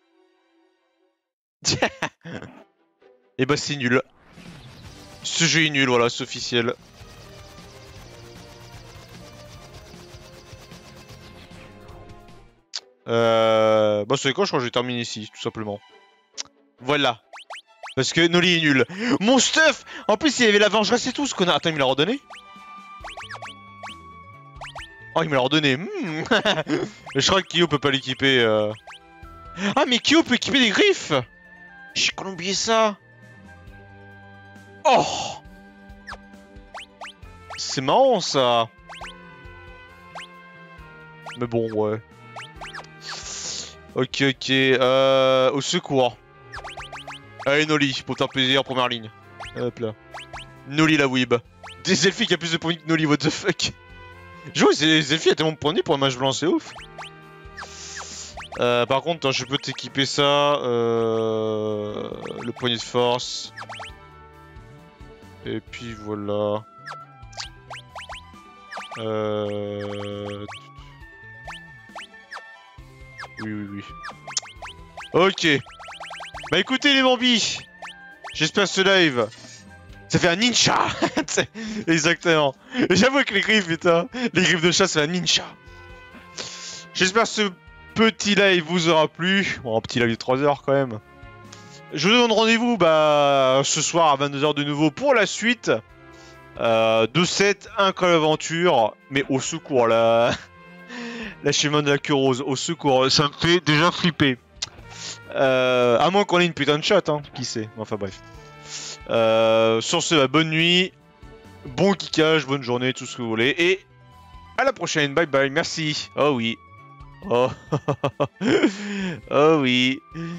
Et bah c'est nul. Ce jeu est nul, voilà, c'est officiel. Bah c'est quoi, je crois que je vais terminer ici, tout simplement. Voilà. Parce que Noli est nul. Mon stuff! En plus, il y avait la vengeresse et tout, ce connard. Attends, il me l'a redonné? Oh, il me l'a redonné. Je crois que Kyo peut pas l'équiper. Ah, mais Kyo peut équiper des griffes! J'ai qu'on oublié ça. Oh! C'est marrant, ça. Mais bon, ouais. Ok, ok. Au secours. Allez, Noli, pour faire plaisir, première ligne. Hop là. Noli la weeb. Des Elfie qui a plus de points que Noli, what the fuck. Je vois, Elfie a tellement de points pour un match blanc, c'est ouf. Par contre, je peux t'équiper ça. Le poignet de force. Et puis voilà. Oui, oui, oui. Ok. Bah écoutez les bambis, j'espère que ce live, ça fait un ninja. Exactement. J'avoue que les griffes, putain, les griffes de chat, c'est un ninja. J'espère que ce petit live vous aura plu. Bon, un petit live de 3 heures quand même. Je vous donne rendez-vous bah, ce soir à 22 h de nouveau pour la suite de cette incroyable aventure. Mais au secours, là. La chemin de la queue rose, au secours, ça me fait déjà flipper. À moins qu'on ait une putain de chatte, hein, qui sait. Enfin bref. Sur ce, bonne nuit, bon geekage, bonne journée, tout ce que vous voulez. Et à la prochaine, bye bye, merci. Oh oui. Oh, oh oui.